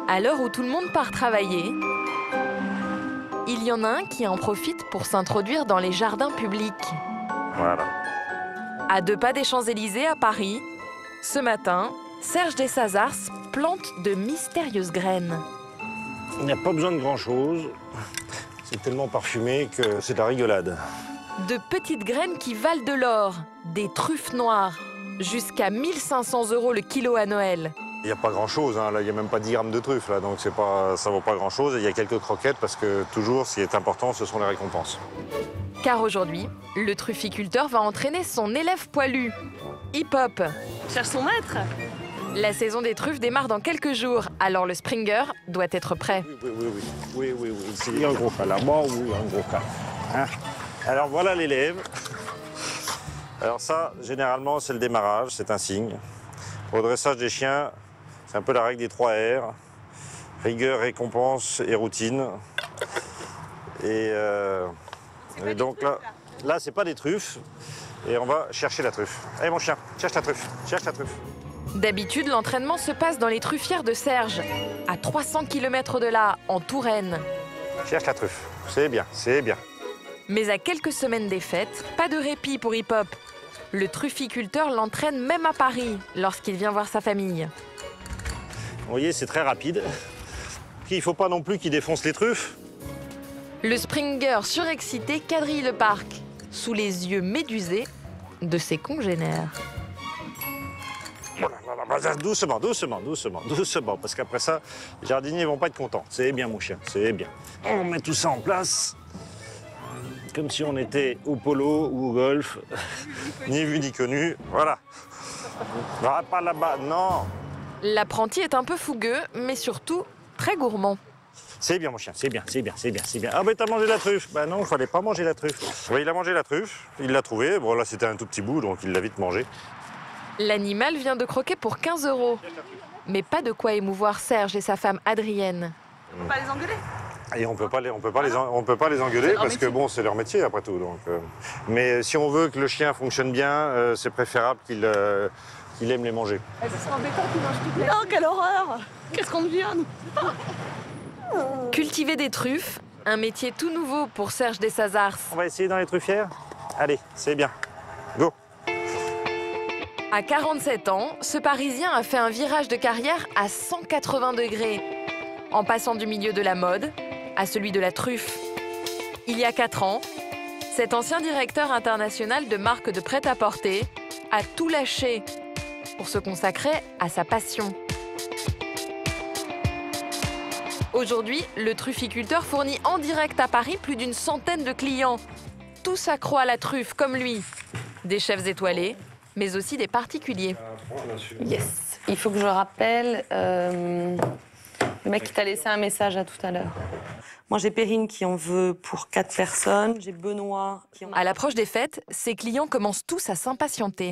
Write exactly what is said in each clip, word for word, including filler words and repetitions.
À l'heure où tout le monde part travailler, il y en a un qui en profite pour s'introduire dans les jardins publics. Voilà. À deux pas des Champs-Élysées, à Paris, ce matin, Serge Dessazars plante de mystérieuses graines. Il n'y a pas besoin de grand-chose. C'est tellement parfumé que c'est de la rigolade. De petites graines qui valent de l'or, des truffes noires, jusqu'à mille cinq cents euros le kilo à Noël. Il n'y a pas grand-chose, hein. Là, il n'y a même pas dix grammes de truffes, là, donc c'est pas, ça ne vaut pas grand-chose. Il y a quelques croquettes parce que toujours, ce qui est important, ce sont les récompenses. Car aujourd'hui, le trufficulteur va entraîner son élève poilu, Hip Hop. Cherche son maître. La saison des truffes démarre dans quelques jours, alors le Springer doit être prêt. Oui, oui, oui, oui, oui, oui. Ici, il y a un gros cas là-bas, oui, il y a un gros cas. Hein? Alors voilà l'élève. Alors ça, généralement, c'est le démarrage, c'est un signe. Au dressage des chiens, c'est un peu la règle des trois R. Rigueur, récompense et routine. Et, euh, et donc là, là c'est pas des truffes. Et on va chercher la truffe. Allez mon chien, cherche la truffe, cherche la truffe. D'habitude, l'entraînement se passe dans les truffières de Serge, à trois cents kilomètres de là, en Touraine. Cherche la truffe, c'est bien, c'est bien. Mais à quelques semaines des fêtes, pas de répit pour Hip Hop. Le trufficulteur l'entraîne même à Paris, lorsqu'il vient voir sa famille. Vous voyez, c'est très rapide. Il ne faut pas non plus qu'il défonce les truffes. Le Springer surexcité quadrille le parc, sous les yeux médusés de ses congénères. Voilà, doucement, doucement, doucement, doucement, parce qu'après ça, les jardiniers ne vont pas être contents. C'est bien, mon chien, c'est bien. On met tout ça en place, comme si on était au polo ou au golf, ni vu ni connu. Voilà. Va pas là-bas, non. L'apprenti est un peu fougueux, mais surtout très gourmand. C'est bien, mon chien, c'est bien, c'est bien, c'est bien, c'est bien. Ah, mais t'as mangé la truffe. Ben non, il fallait pas manger la truffe. Oui, il a mangé la truffe, il l'a trouvée. Bon, là, c'était un tout petit bout, donc il l'a vite mangé. L'animal vient de croquer pour quinze euros. Mais pas de quoi émouvoir Serge et sa femme Adrienne. On peut pas les engueuler. Et on peut pas les, on peut pas les, on peut pas les engueuler parce que bon, c'est leur métier après tout. Donc, euh, mais si on veut que le chien fonctionne bien, euh, c'est préférable qu'il euh, qu'il aime les manger. Ce serait embêtant qu'il mange toutes les... Non, quelle horreur. Qu'est-ce qu'on devient, nous? Cultiver des truffes, un métier tout nouveau pour Serge Dessazars. On va essayer dans les truffières. Allez, c'est bien. Go. À quarante-sept ans, ce Parisien a fait un virage de carrière à cent quatre-vingts degrés, en passant du milieu de la mode à celui de la truffe. Il y a quatre ans, cet ancien directeur international de marque de prêt-à-porter a tout lâché pour se consacrer à sa passion. Aujourd'hui, le trufficulteur fournit en direct à Paris plus d'une centaine de clients. Tous accros à la truffe, comme lui. Des chefs étoilés, mais aussi des particuliers. Yes. Il faut que je rappelle euh, le mec qui t'a laissé un message à tout à l'heure. Moi, j'ai Perrine qui en veut pour quatre personnes. J'ai Benoît qui en a... À l'approche des fêtes, ses clients commencent tous à s'impatienter.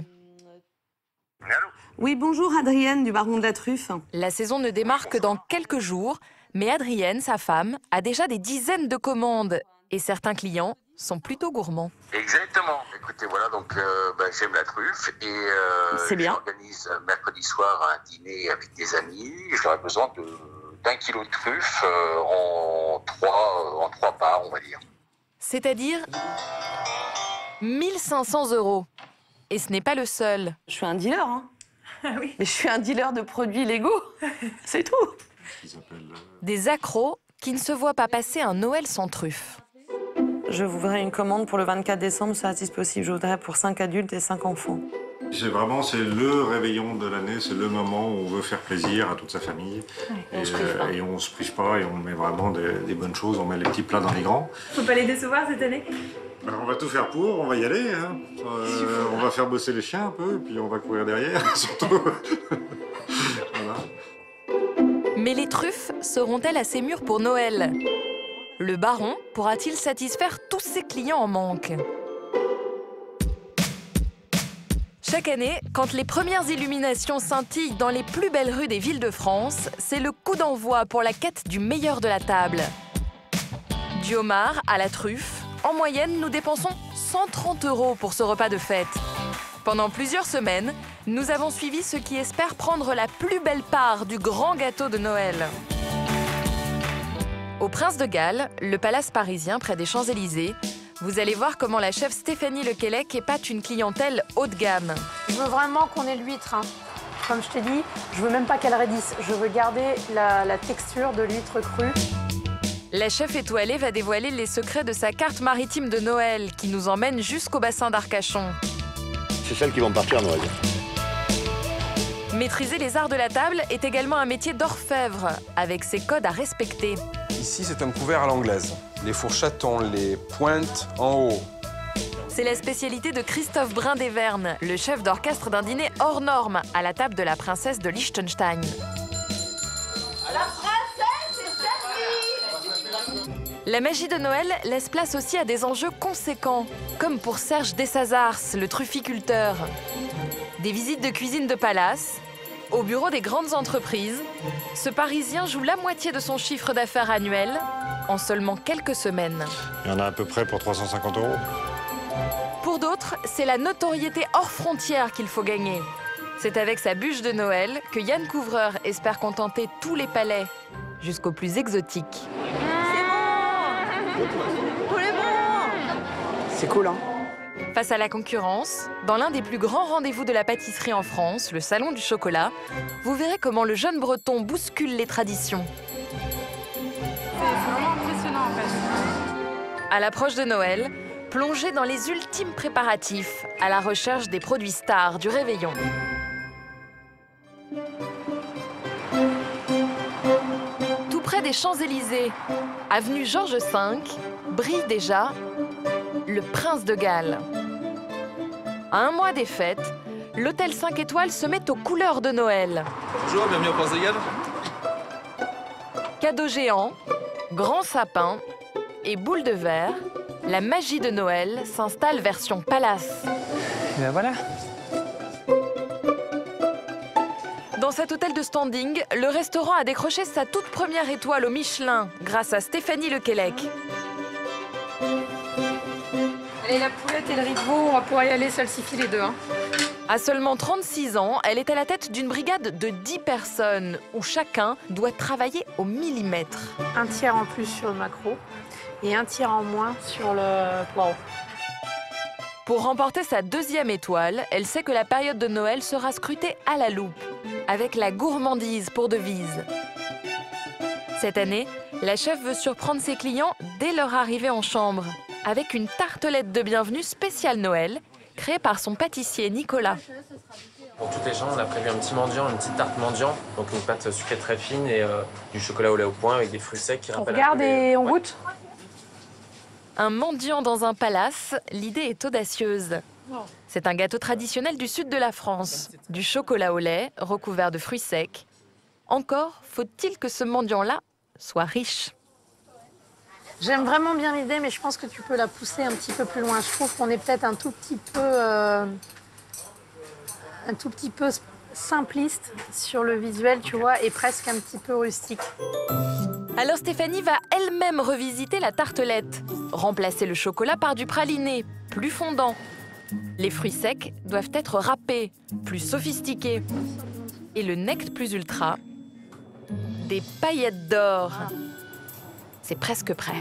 Oui, bonjour Adrienne du Baron de la Truffe. La saison ne démarre que dans quelques jours, mais Adrienne, sa femme, a déjà des dizaines de commandes. Et certains clients sont plutôt gourmands. Exactement. Écoutez, voilà, donc euh, bah, j'aime la truffe et euh, C'est bien. j'organise mercredi soir un dîner avec des amis. J'aurais besoin de, d'un kilo de truffe euh, en, trois, euh, en trois parts, on va dire. C'est-à-dire mille cinq cents euros. Et ce n'est pas le seul. Je suis un dealer, hein. Ah oui. Mais je suis un dealer de produits légaux. C'est tout. Des accros qui ne se voient pas passer un Noël sans truffe. Je voudrais une commande pour le vingt-quatre décembre, ça si possible. Je voudrais pour cinq adultes et cinq enfants. C'est vraiment c'est le réveillon de l'année, c'est le moment où on veut faire plaisir à toute sa famille. Ouais, et, euh, et on se prive pas et on met vraiment des, des bonnes choses, on met les petits plats dans les grands. Faut pas les décevoir cette année. Alors, on va tout faire pour, on va y aller. Hein. Euh, on va faire bosser les chiens un peu, puis on va courir derrière, surtout. Voilà. Mais les truffes seront-elles assez mûres pour Noël? Le baron pourra-t-il satisfaire tous ses clients en manque? Chaque année, quand les premières illuminations scintillent dans les plus belles rues des villes de France, c'est le coup d'envoi pour la quête du meilleur de la table. Du homard à la truffe, en moyenne, nous dépensons cent trente euros pour ce repas de fête. Pendant plusieurs semaines, nous avons suivi ceux qui espèrent prendre la plus belle part du grand gâteau de Noël. Au Prince de Galles, le palace parisien près des Champs-Élysées, vous allez voir comment la chef Stéphanie Lequelec épate une clientèle haut de gamme. Je veux vraiment qu'on ait l'huître. Hein. Comme je t'ai dit, je veux même pas qu'elle raidisse. Je veux garder la, la texture de l'huître crue. La chef étoilée va dévoiler les secrets de sa carte maritime de Noël qui nous emmène jusqu'au bassin d'Arcachon. C'est celles qui vont partir à Noël. Maîtriser les arts de la table est également un métier d'orfèvre, avec ses codes à respecter. Ici, c'est un couvert à l'anglaise. Les fourchettes ont les pointes en haut. C'est la spécialité de Christophe Brun-Desvernes, le chef d'orchestre d'un dîner hors norme à la table de la princesse de Liechtenstein. La princesse est servie! La magie de Noël laisse place aussi à des enjeux conséquents, comme pour Serge Dessazars, le trufficulteur. Des visites de cuisine de palace, au bureau des grandes entreprises, ce Parisien joue la moitié de son chiffre d'affaires annuel en seulement quelques semaines. Il y en a à peu près pour trois cent cinquante euros. Pour d'autres, c'est la notoriété hors frontières qu'il faut gagner. C'est avec sa bûche de Noël que Yann Couvreur espère contenter tous les palais, jusqu'aux plus exotiques. C'est bon! Tous les bons! C'est cool, hein? Face à la concurrence, dans l'un des plus grands rendez-vous de la pâtisserie en France, le Salon du Chocolat, vous verrez comment le jeune Breton bouscule les traditions. C'est vraiment impressionnant en fait. À l'approche de Noël, plongez dans les ultimes préparatifs à la recherche des produits stars du réveillon. Tout près des Champs-Élysées, avenue Georges cinq, brille déjà le Prince de Galles. À un mois des fêtes, l'hôtel cinq étoiles se met aux couleurs de Noël. Bonjour, bienvenue au Prince de Galles. Cadeaux géants, grands sapins et boules de verre, la magie de Noël s'installe version palace. Et ben voilà. Dans cet hôtel de standing, le restaurant a décroché sa toute première étoile au Michelin grâce à Stéphanie Lequelec. Allez, la poulette et le riz de veau, on va pouvoir y aller, ça le suffit les deux. Hein. À seulement trente-six ans, elle est à la tête d'une brigade de dix personnes où chacun doit travailler au millimètre. Un tiers en plus sur le maquereau et un tiers en moins sur le poireau. Pour remporter sa deuxième étoile, elle sait que la période de Noël sera scrutée à la loupe, avec la gourmandise pour devise. Cette année, la chef veut surprendre ses clients dès leur arrivée en chambre, avec une tartelette de bienvenue spéciale Noël, créée par son pâtissier Nicolas. Pour toutes les chambres, on a prévu un petit mendiant, une petite tarte mendiant, donc une pâte sucrée très fine et euh, du chocolat au lait au point avec des fruits secs qui On rappellent... regarde les... et on ouais. goûte. Un mendiant dans un palace, l'idée est audacieuse. C'est un gâteau traditionnel du sud de la France, du chocolat au lait recouvert de fruits secs. Encore faut-il que ce mendiant-là soit riche. J'aime vraiment bien l'idée, mais je pense que tu peux la pousser un petit peu plus loin. Je trouve qu'on est peut-être un tout petit peu, euh, un tout petit peu simpliste sur le visuel, tu vois, et presque un petit peu rustique. Alors Stéphanie va elle-même revisiter la tartelette, remplacer le chocolat par du praliné, plus fondant. Les fruits secs doivent être râpés, plus sophistiqués. Et le nect plus ultra, des paillettes d'or. C'est presque prêt.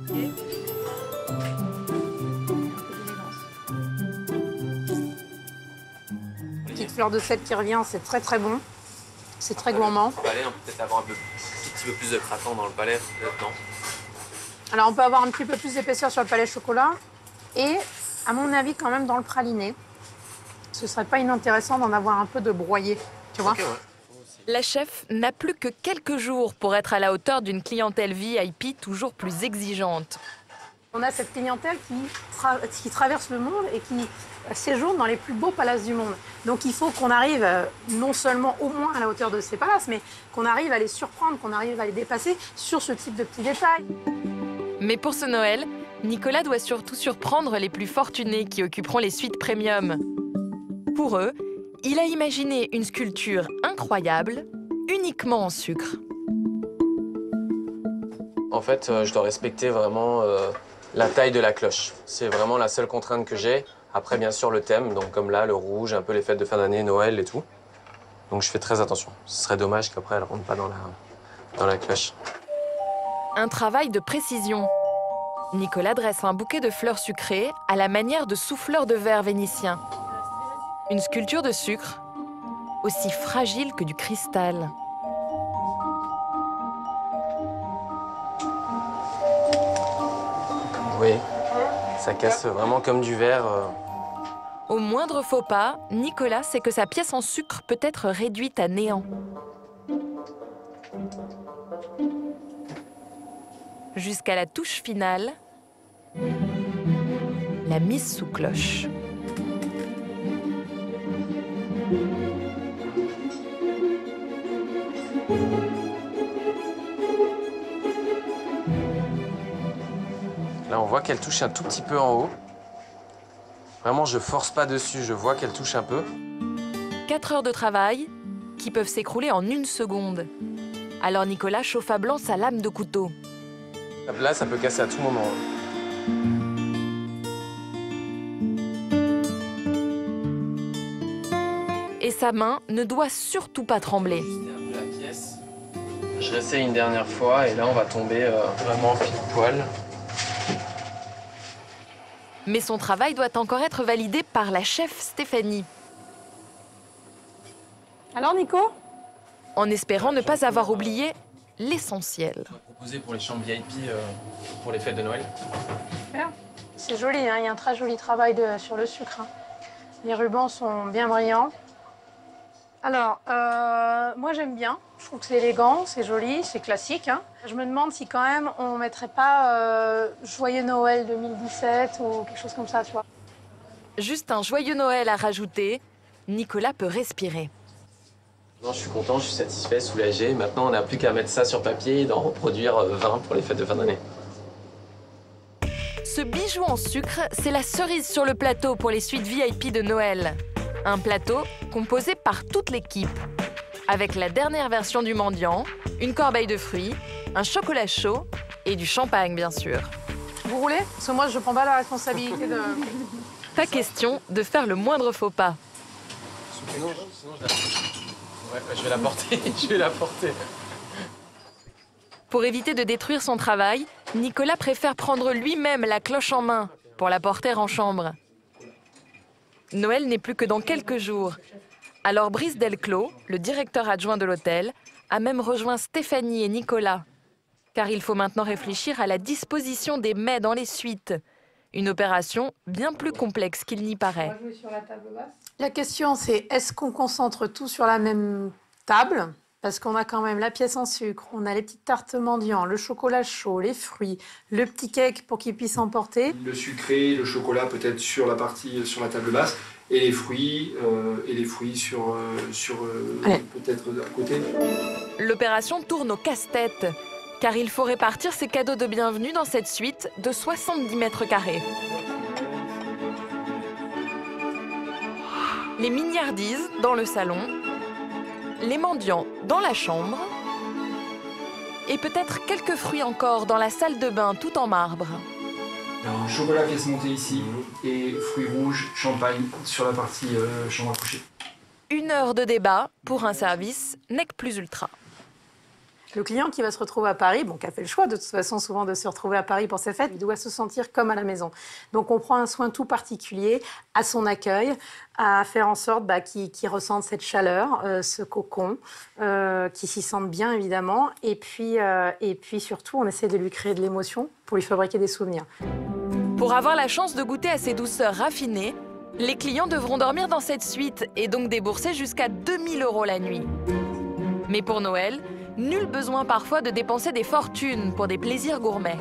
Petite fleur de sel qui revient, c'est très très bon. C'est très gourmand. Le palais, on peut peut-être avoir un, peu, un petit peu plus de craquant dans le palais, peut-être, non? Alors on peut avoir un petit peu plus d'épaisseur sur le palais chocolat et, à mon avis, quand même dans le praliné. Ce serait pas inintéressant d'en avoir un peu de broyé, tu vois. Okay, ouais. La chef n'a plus que quelques jours pour être à la hauteur d'une clientèle V I P toujours plus exigeante. On a cette clientèle qui, tra qui traverse le monde et qui séjourne dans les plus beaux palaces du monde. Donc il faut qu'on arrive euh, non seulement au moins à la hauteur de ces palaces, mais qu'on arrive à les surprendre, qu'on arrive à les dépasser sur ce type de petits détails. Mais pour ce Noël, Nicolas doit surtout surprendre les plus fortunés qui occuperont les suites premium. Pour eux, il a imaginé une sculpture incroyable, uniquement en sucre. En fait, euh, je dois respecter vraiment euh, la taille de la cloche. C'est vraiment la seule contrainte que j'ai. Après, bien sûr, le thème, donc comme là, le rouge, un peu les fêtes de fin d'année, Noël et tout. Donc je fais très attention. Ce serait dommage qu'après, elle ne rentre pas dans la, dans la cloche. Un travail de précision. Nicolas dresse un bouquet de fleurs sucrées à la manière de souffleur de verre vénitien. Une sculpture de sucre, aussi fragile que du cristal. Oui, ça casse vraiment comme du verre. Au moindre faux pas, Nicolas sait que sa pièce en sucre peut être réduite à néant. Jusqu'à la touche finale, la mise sous cloche. Là, on voit qu'elle touche un tout petit peu en haut. Vraiment, je force pas dessus, je vois qu'elle touche un peu. Quatre heures de travail qui peuvent s'écrouler en une seconde. Alors Nicolas chauffe à blanc sa lame de couteau. Là, ça peut casser à tout moment. Et sa main ne doit surtout pas trembler. La pièce. Je réessaye une dernière fois et là, on va tomber euh, vraiment pile poil. Mais son travail doit encore être validé par la chef Stéphanie. Alors, Nico? En espérant ne pas avoir oublié l'essentiel. Proposé pour les chambres V I P euh, pour les fêtes de Noël. C'est joli, hein, il y a un très joli travail de, sur le sucre. Hein. Les rubans sont bien brillants. Alors, euh, moi j'aime bien. Je trouve que c'est élégant, c'est joli, c'est classique. Hein. Je me demande si quand même on mettrait pas euh, Joyeux Noël deux mille dix-sept ou quelque chose comme ça, tu vois. Juste un joyeux Noël à rajouter, Nicolas peut respirer. Non, je suis content, je suis satisfait, soulagé. Maintenant, on n'a plus qu'à mettre ça sur papier et d'en reproduire vingt pour les fêtes de fin d'année. Ce bijou en sucre, c'est la cerise sur le plateau pour les suites V I P de Noël. Un plateau composé par toute l'équipe. Avec la dernière version du mendiant, une corbeille de fruits, un chocolat chaud et du champagne, bien sûr. Vous roulez? Parce que moi, je prends pas la responsabilité de... Pas question de faire le moindre faux pas. Sinon, sinon je, la... ouais, je vais la porter, je vais la porter. Pour éviter de détruire son travail, Nicolas préfère prendre lui-même la cloche en main pour la porter en chambre. Noël n'est plus que dans quelques jours. Alors Brice Delclos, le directeur adjoint de l'hôtel, a même rejoint Stéphanie et Nicolas. Car il faut maintenant réfléchir à la disposition des mets dans les suites. Une opération bien plus complexe qu'il n'y paraît. La question, c'est est-ce qu'on concentre tout sur la même table? Parce qu'on a quand même la pièce en sucre, on a les petites tartes mendiants, le chocolat chaud, les fruits, le petit cake pour qu'ils puissent emporter. Le sucré, le chocolat peut-être sur la partie, sur la table basse, et les fruits, euh, et les fruits sur, euh, sur euh, peut-être à côté. L'opération tourne au casse-tête, car il faut répartir ses cadeaux de bienvenue dans cette suite de soixante-dix mètres carrés. Les mignardises dans le salon, les mendiants dans la chambre et peut-être quelques fruits encore dans la salle de bain tout en marbre. Alors, chocolat pièce montée ici et fruits rouges, champagne sur la partie euh, chambre à coucher. Une heure de débat pour un service nec plus ultra. Le client qui va se retrouver à Paris, bon, qui a fait le choix de toute façon souvent de se retrouver à Paris pour ses fêtes, il doit se sentir comme à la maison. Donc on prend un soin tout particulier à son accueil, à faire en sorte bah, qu'il qu'il ressente cette chaleur, euh, ce cocon, euh, qu'il s'y sente bien évidemment. Et puis, euh, et puis surtout, on essaie de lui créer de l'émotion pour lui fabriquer des souvenirs. Pour avoir la chance de goûter à ces douceurs raffinées, les clients devront dormir dans cette suite et donc débourser jusqu'à deux mille euros la nuit. Mais pour Noël, nul besoin parfois de dépenser des fortunes pour des plaisirs gourmets.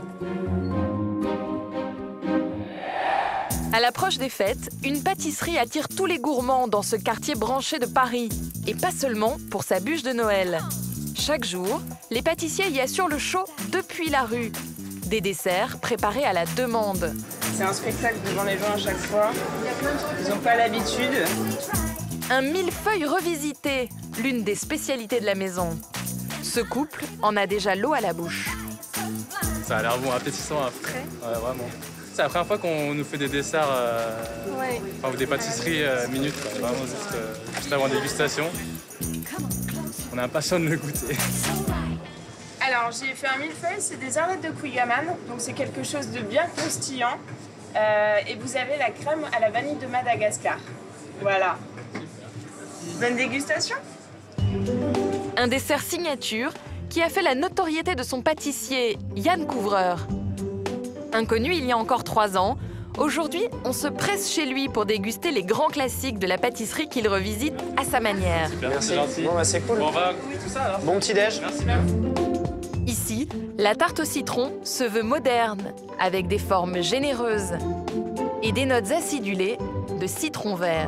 À l'approche des fêtes, une pâtisserie attire tous les gourmands dans ce quartier branché de Paris. Et pas seulement pour sa bûche de Noël. Chaque jour, les pâtissiers y assurent le show depuis la rue. Des desserts préparés à la demande. C'est un spectacle devant les gens à chaque fois. Ils n'ont pas l'habitude. Un millefeuille revisité, l'une des spécialités de la maison. Ce couple en a déjà l'eau à la bouche. Ça a l'air bon, appétissant après. Ouais, vraiment. C'est la première fois qu'on nous fait des desserts, euh, ouais. Enfin des pâtisseries euh, minutes, quoi. Vraiment juste, euh, juste avant dégustation. On est impatient de le goûter. Alors, j'ai fait un millefeuille, c'est des arlettes de Kouign-Amann, donc c'est quelque chose de bien croustillant. Euh, et vous avez la crème à la vanille de Madagascar. Voilà. Bonne dégustation. Un dessert signature qui a fait la notoriété de son pâtissier, Yann Couvreur. Inconnu il y a encore trois ans, aujourd'hui, on se presse chez lui pour déguster les grands classiques de la pâtisserie qu'il revisite à sa manière. Merci. Bon, bah, c'est cool. Bon, on va goûter tout ça alors. Bon petit déj. Merci bien. Ici, la tarte au citron se veut moderne, avec des formes généreuses et des notes acidulées de citron vert.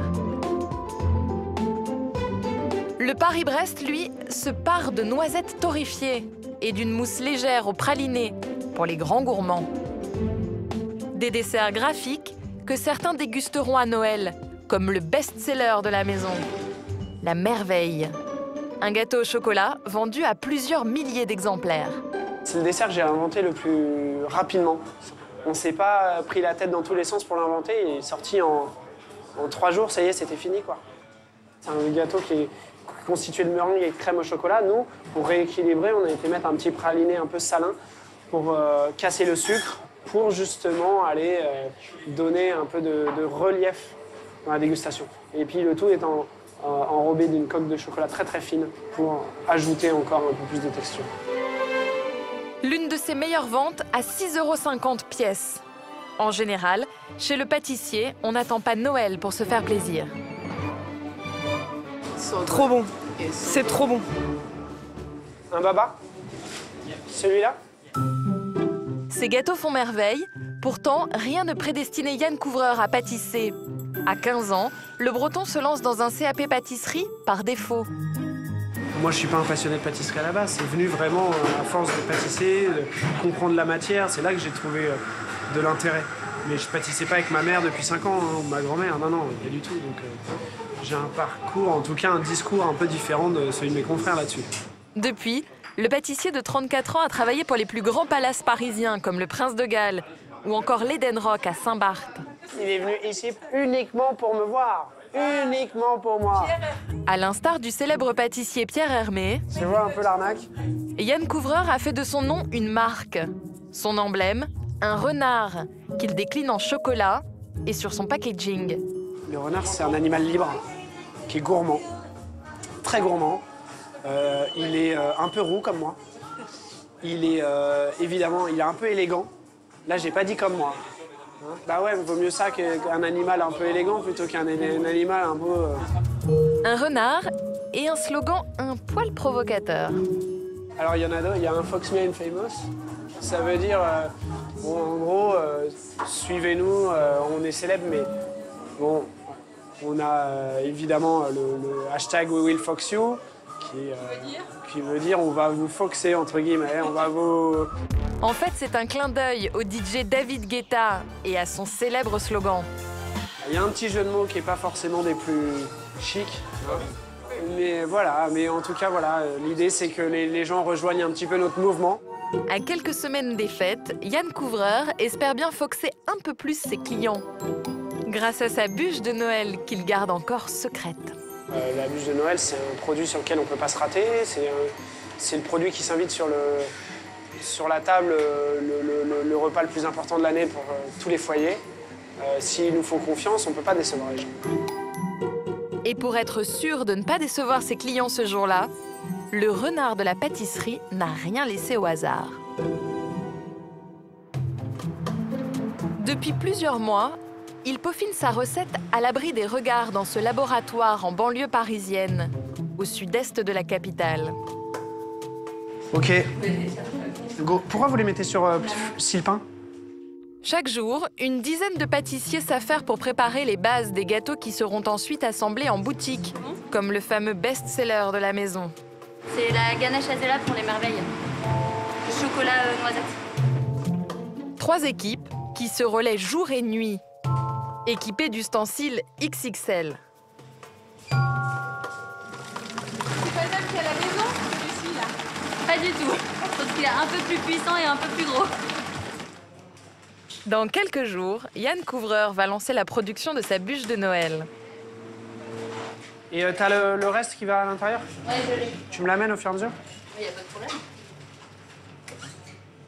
Le Paris-Brest, lui, se pare de noisettes torréfiées et d'une mousse légère au praliné pour les grands gourmands. Des desserts graphiques que certains dégusteront à Noël, comme le best-seller de la maison, la merveille. Un gâteau au chocolat vendu à plusieurs milliers d'exemplaires. C'est le dessert que j'ai inventé le plus rapidement. On ne s'est pas pris la tête dans tous les sens pour l'inventer. Il est sorti en, en trois jours, ça y est, c'était fini, quoi. C'est un gâteau qui est constitué de meringue et de crème au chocolat. Nous, pour rééquilibrer, on a été mettre un petit praliné un peu salin pour euh, casser le sucre, pour justement aller euh, donner un peu de, de relief dans la dégustation. Et puis le tout est en, en, enrobé d'une coque de chocolat très très fine pour ajouter encore un peu plus de texture. L'une de ses meilleures ventes à six euros cinquante pièces. En général, chez le pâtissier, on n'attend pas Noël pour se faire plaisir. Trop bon. C'est trop bon. Un baba? Celui-là? Ces gâteaux font merveille. Pourtant, rien ne prédestinait Yann Couvreur à pâtisser. À quinze ans, le Breton se lance dans un C A P pâtisserie par défaut. Moi, je suis pas un passionné de pâtisserie à la base. C'est venu vraiment à force de pâtisser, de comprendre la matière. C'est là que j'ai trouvé de l'intérêt. Mais je pâtissais pas avec ma mère depuis cinq ans, hein, ou ma grand-mère. Non, non, pas du tout. Donc, euh, j'ai un parcours, en tout cas un discours un peu différent de celui de mes confrères là-dessus. Depuis, le pâtissier de trente-quatre ans a travaillé pour les plus grands palaces parisiens, comme le Prince de Galles ou encore l'Eden Rock à Saint-Barth. Il est venu ici uniquement pour me voir. Uniquement pour moi. À l'instar du célèbre pâtissier Pierre Hermé, tu vois un peu l'arnaque, Yann Couvreur a fait de son nom une marque. Son emblème, un renard qu'il décline en chocolat et sur son packaging. Le renard, c'est un animal libre qui est gourmand, très gourmand. Euh, il est euh, un peu roux comme moi. Il est euh, évidemment, il est un peu élégant. Là, j'ai pas dit comme moi. Hein, bah ouais, vaut mieux ça qu'un animal un peu élégant plutôt qu'un un animal un peu... Euh... Un renard et un slogan un poil provocateur. Alors il y en a deux, il y a un Fox Me I'm Famous. Ça veut dire, euh, bon, en gros, euh, suivez-nous, euh, on est célèbre, mais bon, on a euh, évidemment le, le hashtag We Will Fox You, qui, euh, qui veut dire on va vous foxer, entre guillemets, on va vous... En fait, c'est un clin d'œil au D J David Guetta et à son célèbre slogan. Il y a un petit jeu de mots qui n'est pas forcément des plus chics, hein. Mais voilà, mais en tout cas, voilà, l'idée c'est que les, les gens rejoignent un petit peu notre mouvement. À quelques semaines des fêtes, Yann Couvreur espère bien foxer un peu plus ses clients. Grâce à sa bûche de Noël qu'il garde encore secrète. Euh, la bûche de Noël, c'est un produit sur lequel on ne peut pas se rater. C'est le produit qui s'invite sur, le, sur la table, le, le, le repas le plus important de l'année pour euh, tous les foyers. Euh, S'ils nous font confiance, on ne peut pas décevoir les gens. Et pour être sûr de ne pas décevoir ses clients ce jour-là, le renard de la pâtisserie n'a rien laissé au hasard. Depuis plusieurs mois, il peaufine sa recette à l'abri des regards dans ce laboratoire en banlieue parisienne, au sud-est de la capitale. Ok. Go. Pourquoi vous les mettez sur euh, Sylpin ? Chaque jour, une dizaine de pâtissiers s'affairent pour préparer les bases des gâteaux qui seront ensuite assemblés en boutique, comme le fameux best-seller de la maison. C'est la ganache à zéla pour les merveilles. Chocolat euh, noisette. Trois équipes qui se relaient jour et nuit, équipées d'ustensiles X X L. C'est pas le même qu'à la maison, celui-ci, là? Pas du tout. Parce qu'il est un peu plus puissant et un peu plus gros. Dans quelques jours, Yann Couvreur va lancer la production de sa bûche de Noël. Et euh, t'as le, le reste qui va à l'intérieur? Ouais, je l'ai. Tu me l'amènes au fur et à mesure? Il n'y a pas de problème.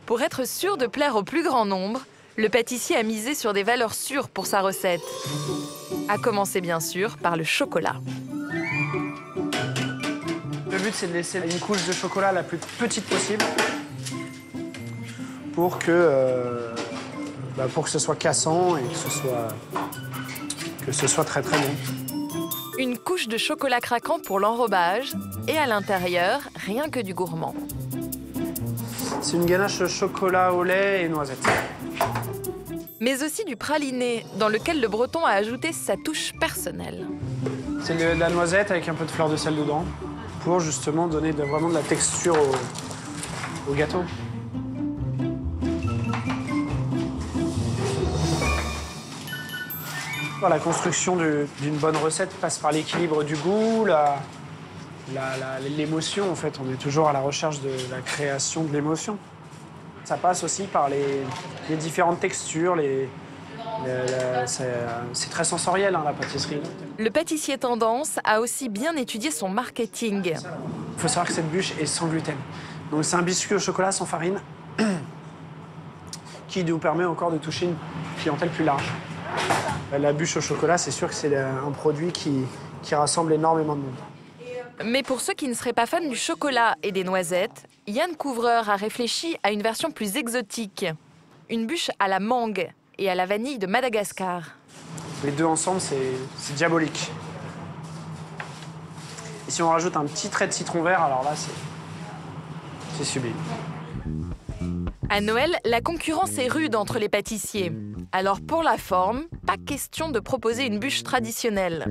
Pour être sûr de plaire au plus grand nombre, le pâtissier a misé sur des valeurs sûres pour sa recette. À commencer bien sûr par le chocolat. Le but, c'est de laisser une couche de chocolat la plus petite possible pour que, euh, bah pour que ce soit cassant et que ce soit, que ce soit très très bon. Une couche de chocolat craquant pour l'enrobage et à l'intérieur, rien que du gourmand. C'est une ganache chocolat au lait et noisettes. Mais aussi du praliné, dans lequel le breton a ajouté sa touche personnelle. C'est de la noisette avec un peu de fleur de sel dedans, pour justement donner de, vraiment de la texture au, au gâteau. La construction d'une bonne recette passe par l'équilibre du goût, l'émotion en fait. On est toujours à la recherche de la création de l'émotion. Ça passe aussi par les, les différentes textures, les, c'est très sensoriel hein, la pâtisserie. Le pâtissier Tendance a aussi bien étudié son marketing. Il faut savoir que cette bûche est sans gluten. Donc c'est un biscuit au chocolat sans farine qui nous permet encore de toucher une clientèle plus large. La bûche au chocolat, c'est sûr que c'est un produit qui, qui rassemble énormément de monde. Mais pour ceux qui ne seraient pas fans du chocolat et des noisettes, Yann Couvreur a réfléchi à une version plus exotique. Une bûche à la mangue et à la vanille de Madagascar. Les deux ensemble, c'est diabolique. Et si on rajoute un petit trait de citron vert, alors là, c'est sublime. À Noël, la concurrence est rude entre les pâtissiers. Alors pour la forme, pas question de proposer une bûche traditionnelle.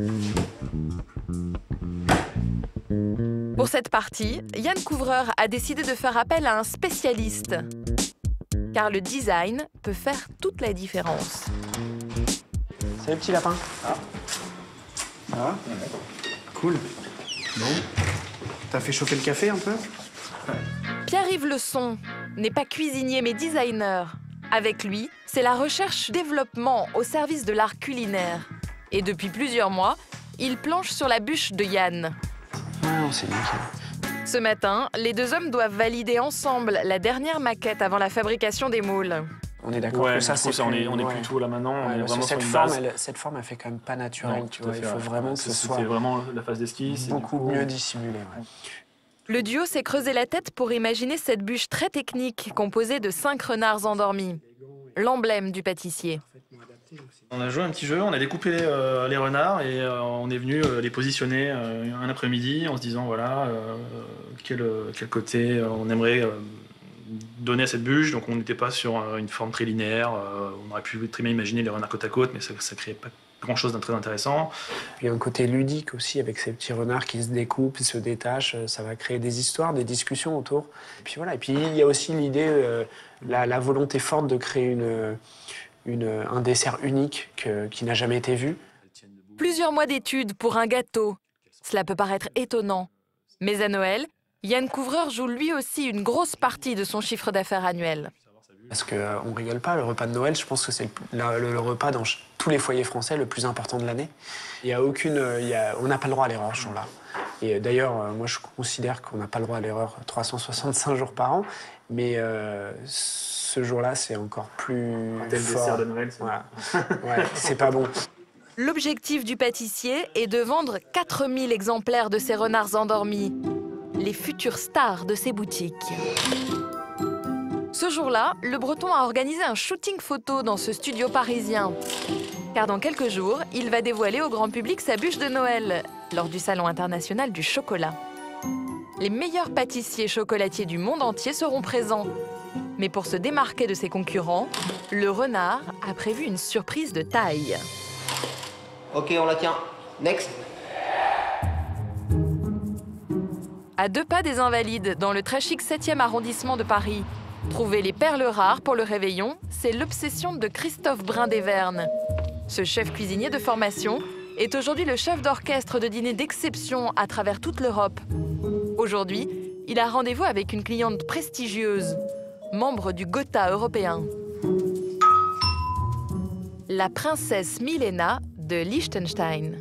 Pour cette partie, Yann Couvreur a décidé de faire appel à un spécialiste. Car le design peut faire toute la différence. Salut petit lapin. Ah. Ça va? Cool. Bon. T'as fait chauffer le café un peu? Pierre-Yves Leçon n'est pas cuisinier mais designer. Avec lui, c'est la recherche-développement au service de l'art culinaire. Et depuis plusieurs mois, il planche sur la bûche de Yann. Non, c'est nickel. Ce matin, les deux hommes doivent valider ensemble la dernière maquette avant la fabrication des moules. On est d'accord ouais, que ça, c'est ça, on est, on est ouais. plutôt là maintenant. On ouais, est vraiment cette, sur une forme, base. elle, cette forme, elle fait quand même pas naturelle. Non, tu vois. Il faut ouais. vraiment que ce soit. C'était vraiment la phase d'esquisse. Beaucoup coup... mieux dissimulé. Ouais. Le duo s'est creusé la tête pour imaginer cette bûche très technique composée de cinq renards endormis, l'emblème du pâtissier. On a joué un petit jeu, on a découpé les, euh, les renards et euh, on est venu euh, les positionner euh, un après-midi en se disant voilà euh, quel, quel côté euh, on aimerait euh, donner à cette bûche. Donc on n'était pas sur euh, une forme très linéaire, euh, on aurait pu très bien imaginer les renards côte à côte, mais ça ne créait pas grand-chose d'un très intéressant. Il y a un côté ludique aussi avec ces petits renards qui se découpent, qui se détachent, ça va créer des histoires, des discussions autour. Et puis voilà, et puis il y a aussi l'idée, euh, la, la volonté forte de créer une, une, un dessert unique que, qui n'a jamais été vu. Plusieurs mois d'études pour un gâteau, cela peut paraître étonnant. Mais à Noël, Yann Couvreur joue lui aussi une grosse partie de son chiffre d'affaires annuel. Parce qu'on euh, ne rigole pas, le repas de Noël, je pense que c'est le, le, le repas dans tous les foyers français le plus important de l'année. Il y a aucune, il y a, on n'a pas le droit à l'erreur ce jour-là. Et d'ailleurs, euh, moi je considère qu'on n'a pas le droit à l'erreur trois cent soixante-cinq jours par an, mais euh, ce jour-là, c'est encore plus Tel fort. dessert de Noël, c'est voilà. Ouais, c'est pas bon. L'objectif du pâtissier est de vendre quatre mille exemplaires de ces renards endormis, les futures stars de ses boutiques. Ce jour-là, le Breton a organisé un shooting photo dans ce studio parisien. Car dans quelques jours, il va dévoiler au grand public sa bûche de Noël, lors du Salon international du chocolat. Les meilleurs pâtissiers chocolatiers du monde entier seront présents. Mais pour se démarquer de ses concurrents, le renard a prévu une surprise de taille. Ok, on la tient. Next. À deux pas des Invalides, dans le très chic septième arrondissement de Paris, trouver les perles rares pour le réveillon, c'est l'obsession de Christophe Brun-Desvernes. Ce chef cuisinier de formation est aujourd'hui le chef d'orchestre de dîners d'exception à travers toute l'Europe. Aujourd'hui, il a rendez-vous avec une cliente prestigieuse, membre du Gotha européen. La princesse Milena de Liechtenstein.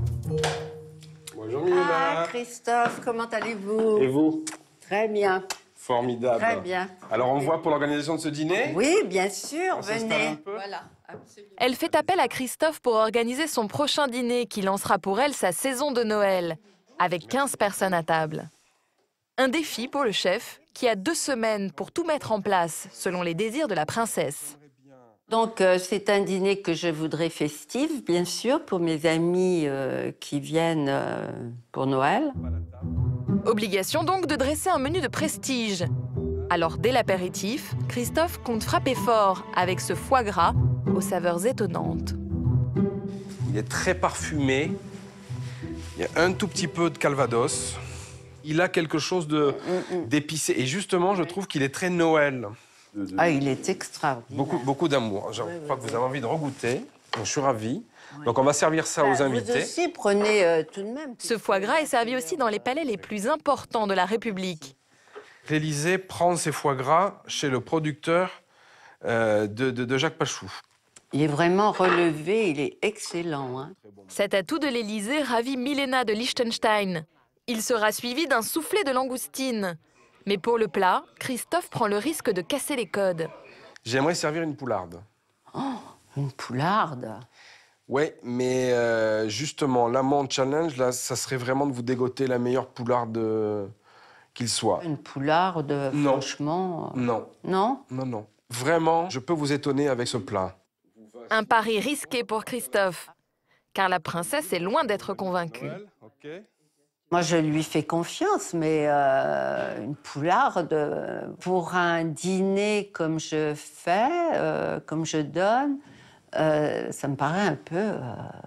Bonjour Milena. Ah, Christophe, comment allez-vous? Et vous? Très bien. Formidable. Très bien. Alors, on voit pour l'organisation de ce dîner? Oui, bien sûr, On s'installe venez. un peu Voilà, absolument. Elle fait appel à Christophe pour organiser son prochain dîner qui lancera pour elle sa saison de Noël, avec quinze personnes à table. Un défi pour le chef qui a deux semaines pour tout mettre en place selon les désirs de la princesse. Donc, euh, c'est un dîner que je voudrais festif, bien sûr, pour mes amis euh, qui viennent euh, pour Noël. Obligation donc de dresser un menu de prestige. Alors, dès l'apéritif, Christophe compte frapper fort avec ce foie gras aux saveurs étonnantes. Il est très parfumé. Il y a un tout petit peu de calvados. Il a quelque chose de d'épicé. Et justement, je trouve qu'il est très Noël. De, de... Ah, il est extraordinaire. Beaucoup, beaucoup d'amour. Je oui, crois oui, que vous avez envie de regoûter. Donc, je suis ravi. Oui. Donc, on va servir ça bah, aux invités. Vous aussi, prenez euh, tout de même. Ce foie gras est servi aussi dans les palais les plus importants de la République. L'Élysée prend ses foie gras chez le producteur euh, de, de, de Jacques Pachou. Il est vraiment relevé, il est excellent. Hein. Cet atout de l'Élysée ravit Milena de Liechtenstein. Il sera suivi d'un soufflé de langoustine. Mais pour le plat, Christophe prend le risque de casser les codes. J'aimerais servir une poularde. Oh, une poularde? Oui, mais euh, justement, là, mon challenge, là, ça serait vraiment de vous dégoter la meilleure poularde euh, qu'il soit. Une poularde, non. Franchement... Euh... Non. Non? Non, non. Vraiment, je peux vous étonner avec ce plat. Un pari risqué pour Christophe, car la princesse est loin d'être convaincue. Okay. Moi, je lui fais confiance, mais euh, une poularde, pour un dîner comme je fais, euh, comme je donne, euh, ça me paraît un peu, euh,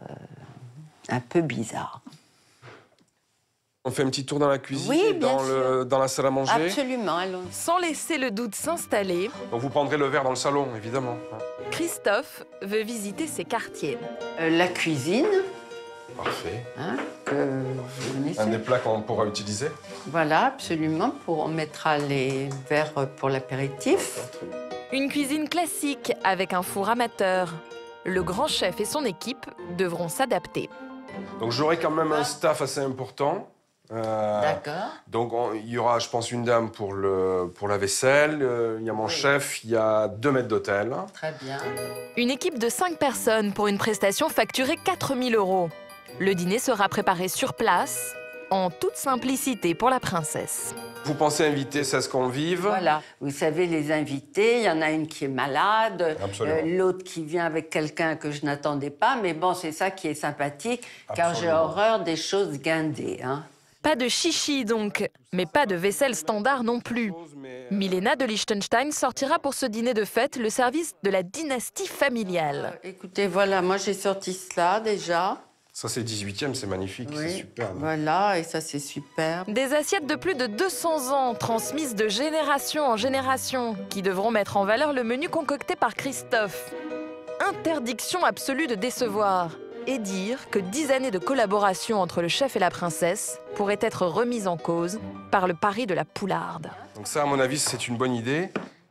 un peu bizarre. On fait un petit tour dans la cuisine oui, et dans, bien le, dans la salle à manger. Absolument, allons. Sans laisser le doute s'installer, donc vous prendrez le verre dans le salon, évidemment. Christophe veut visiter ses quartiers. Euh, la cuisine. Parfait. Hein, que vous connaissez. Un des plats qu'on pourra utiliser. Voilà, absolument. Pour, on mettra les verres pour l'apéritif. Une cuisine classique avec un four amateur. Le grand chef et son équipe devront s'adapter. Donc j'aurai quand même un staff assez important. Euh, D'accord. Donc on, il y aura, je pense, une dame pour, le, pour la vaisselle. Euh, il y a mon oui. chef, il y a deux maîtres d'hôtel. Très bien. Une équipe de cinq personnes pour une prestation facturée quatre mille euros. Le dîner sera préparé sur place, en toute simplicité pour la princesse. Vous pensez inviter seize convives? Voilà. Vous savez, les invités, il y en a une qui est malade, euh, l'autre qui vient avec quelqu'un que je n'attendais pas. Mais bon, c'est ça qui est sympathique, Absolument. Car j'ai horreur des choses guindées. Hein. Pas de chichi donc, mais pas de vaisselle standard non plus. Milena de Liechtenstein sortira pour ce dîner de fête le service de la dynastie familiale. Euh, écoutez, voilà, moi j'ai sorti cela déjà. Ça, c'est dix-huitième, c'est magnifique, oui, c'est superbe. Voilà, et ça, c'est superbe. Des assiettes de plus de deux cents ans, transmises de génération en génération, qui devront mettre en valeur le menu concocté par Christophe. Interdiction absolue de décevoir. Et dire que dix années de collaboration entre le chef et la princesse pourraient être remises en cause par le pari de la poularde. Donc ça, à mon avis, c'est une bonne idée.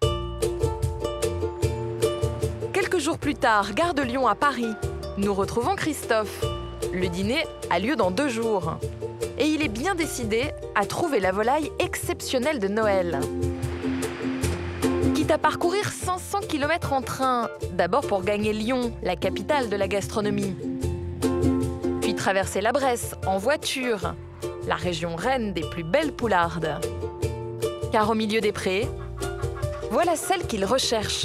Quelques jours plus tard, gare de Lyon à Paris, nous retrouvons Christophe. Le dîner a lieu dans deux jours. Et il est bien décidé à trouver la volaille exceptionnelle de Noël. Quitte à parcourir cinq cents kilomètres en train, d'abord pour gagner Lyon, la capitale de la gastronomie. Puis traverser la Bresse en voiture, la région reine des plus belles poulardes. Car au milieu des prés, voilà celle qu'il recherche.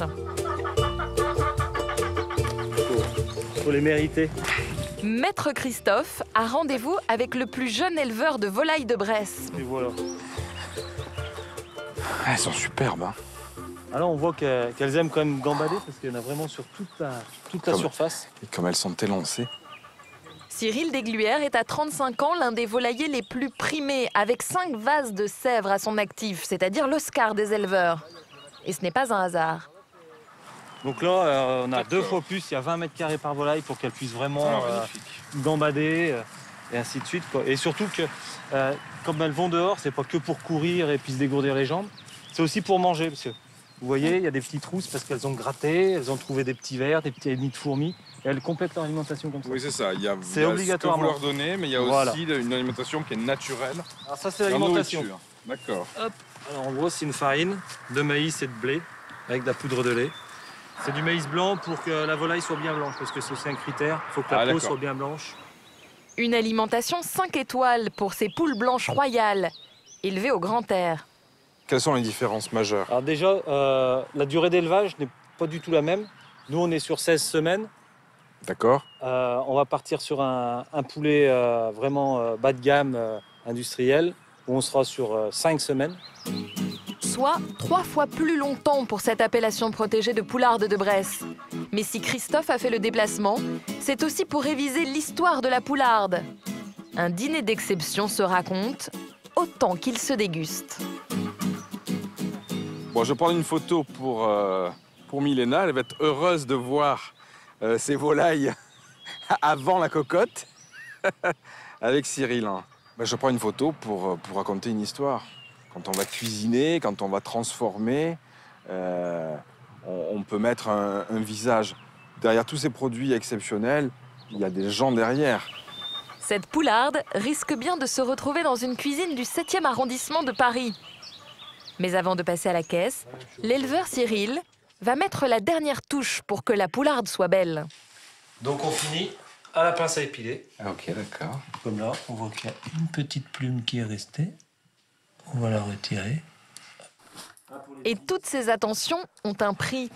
Faut les mériter. Maître Christophe a rendez-vous avec le plus jeune éleveur de volailles de Bresse. Et voilà. Elles sont superbes. Hein. Alors on voit qu'elles qu'elles aiment quand même gambader parce qu'il y en a vraiment sur toute la, toute la comme, surface. Et comme elles sont élancées. Cyril Desgluères est à trente-cinq ans l'un des volaillers les plus primés, avec cinq vases de Sèvres à son actif, c'est-à-dire l'Oscar des éleveurs. Et ce n'est pas un hasard. Donc là, euh, on a deux fois plus, il y a vingt mètres carrés par volaille pour qu'elle puisse vraiment euh, gambader, euh, et ainsi de suite, quoi. Et surtout que, euh, comme elles vont dehors, c'est pas que pour courir et puis se dégourdir les jambes, c'est aussi pour manger, parce que vous voyez, il y a des petites trousses parce qu'elles ont gratté, elles ont trouvé des petits vers, des petits nids de fourmis, et elles complètent leur alimentation comme ça. Oui, c'est ça. Il y a, c'est il y a obligatoire. Ce que vous leur donnez, mais il y a voilà. aussi une alimentation qui est naturelle. Alors ça, c'est l'alimentation. D'accord. Hop. Alors en gros, c'est une farine de maïs et de blé avec de la poudre de lait. C'est du maïs blanc pour que la volaille soit bien blanche, parce que c'est aussi un critère. Il faut que la Ah, peau d'accord. soit bien blanche. Une alimentation cinq étoiles pour ces poules blanches royales, élevées au grand air. Quelles sont les différences majeures? Alors déjà, euh, la durée d'élevage n'est pas du tout la même. Nous, on est sur seize semaines. D'accord. Euh, on va partir sur un, un poulet euh, vraiment euh, bas de gamme euh, industriel, où on sera sur euh, cinq semaines. Soit trois fois plus longtemps pour cette appellation protégée de poularde de Bresse. Mais si Christophe a fait le déplacement, c'est aussi pour réviser l'histoire de la poularde. Un dîner d'exception se raconte autant qu'il se déguste. Bon, je vais prendre une photo pour, euh, pour Milena. Elle va être heureuse de voir euh, ces volailles avant la cocotte avec Cyril. Hein. Ben, je prends une photo pour, pour raconter une histoire. Quand on va cuisiner, quand on va transformer, euh, on, on peut mettre un, un visage. Derrière tous ces produits exceptionnels, il y a des gens derrière. Cette poularde risque bien de se retrouver dans une cuisine du septième arrondissement de Paris. Mais avant de passer à la caisse, l'éleveur Cyril va mettre la dernière touche pour que la poularde soit belle. Donc on finit à la pince à épiler. Ah, ok, d'accord. Comme là, on voit qu'il y a une petite plume qui est restée. On va la retirer. Et toutes ces attentions ont un prix.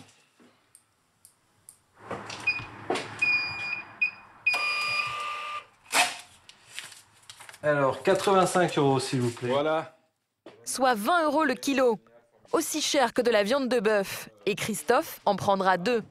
Alors, quatre-vingt-cinq euros, s'il vous plaît. Voilà. Soit vingt euros le kilo. Aussi cher que de la viande de bœuf. Et Christophe en prendra deux.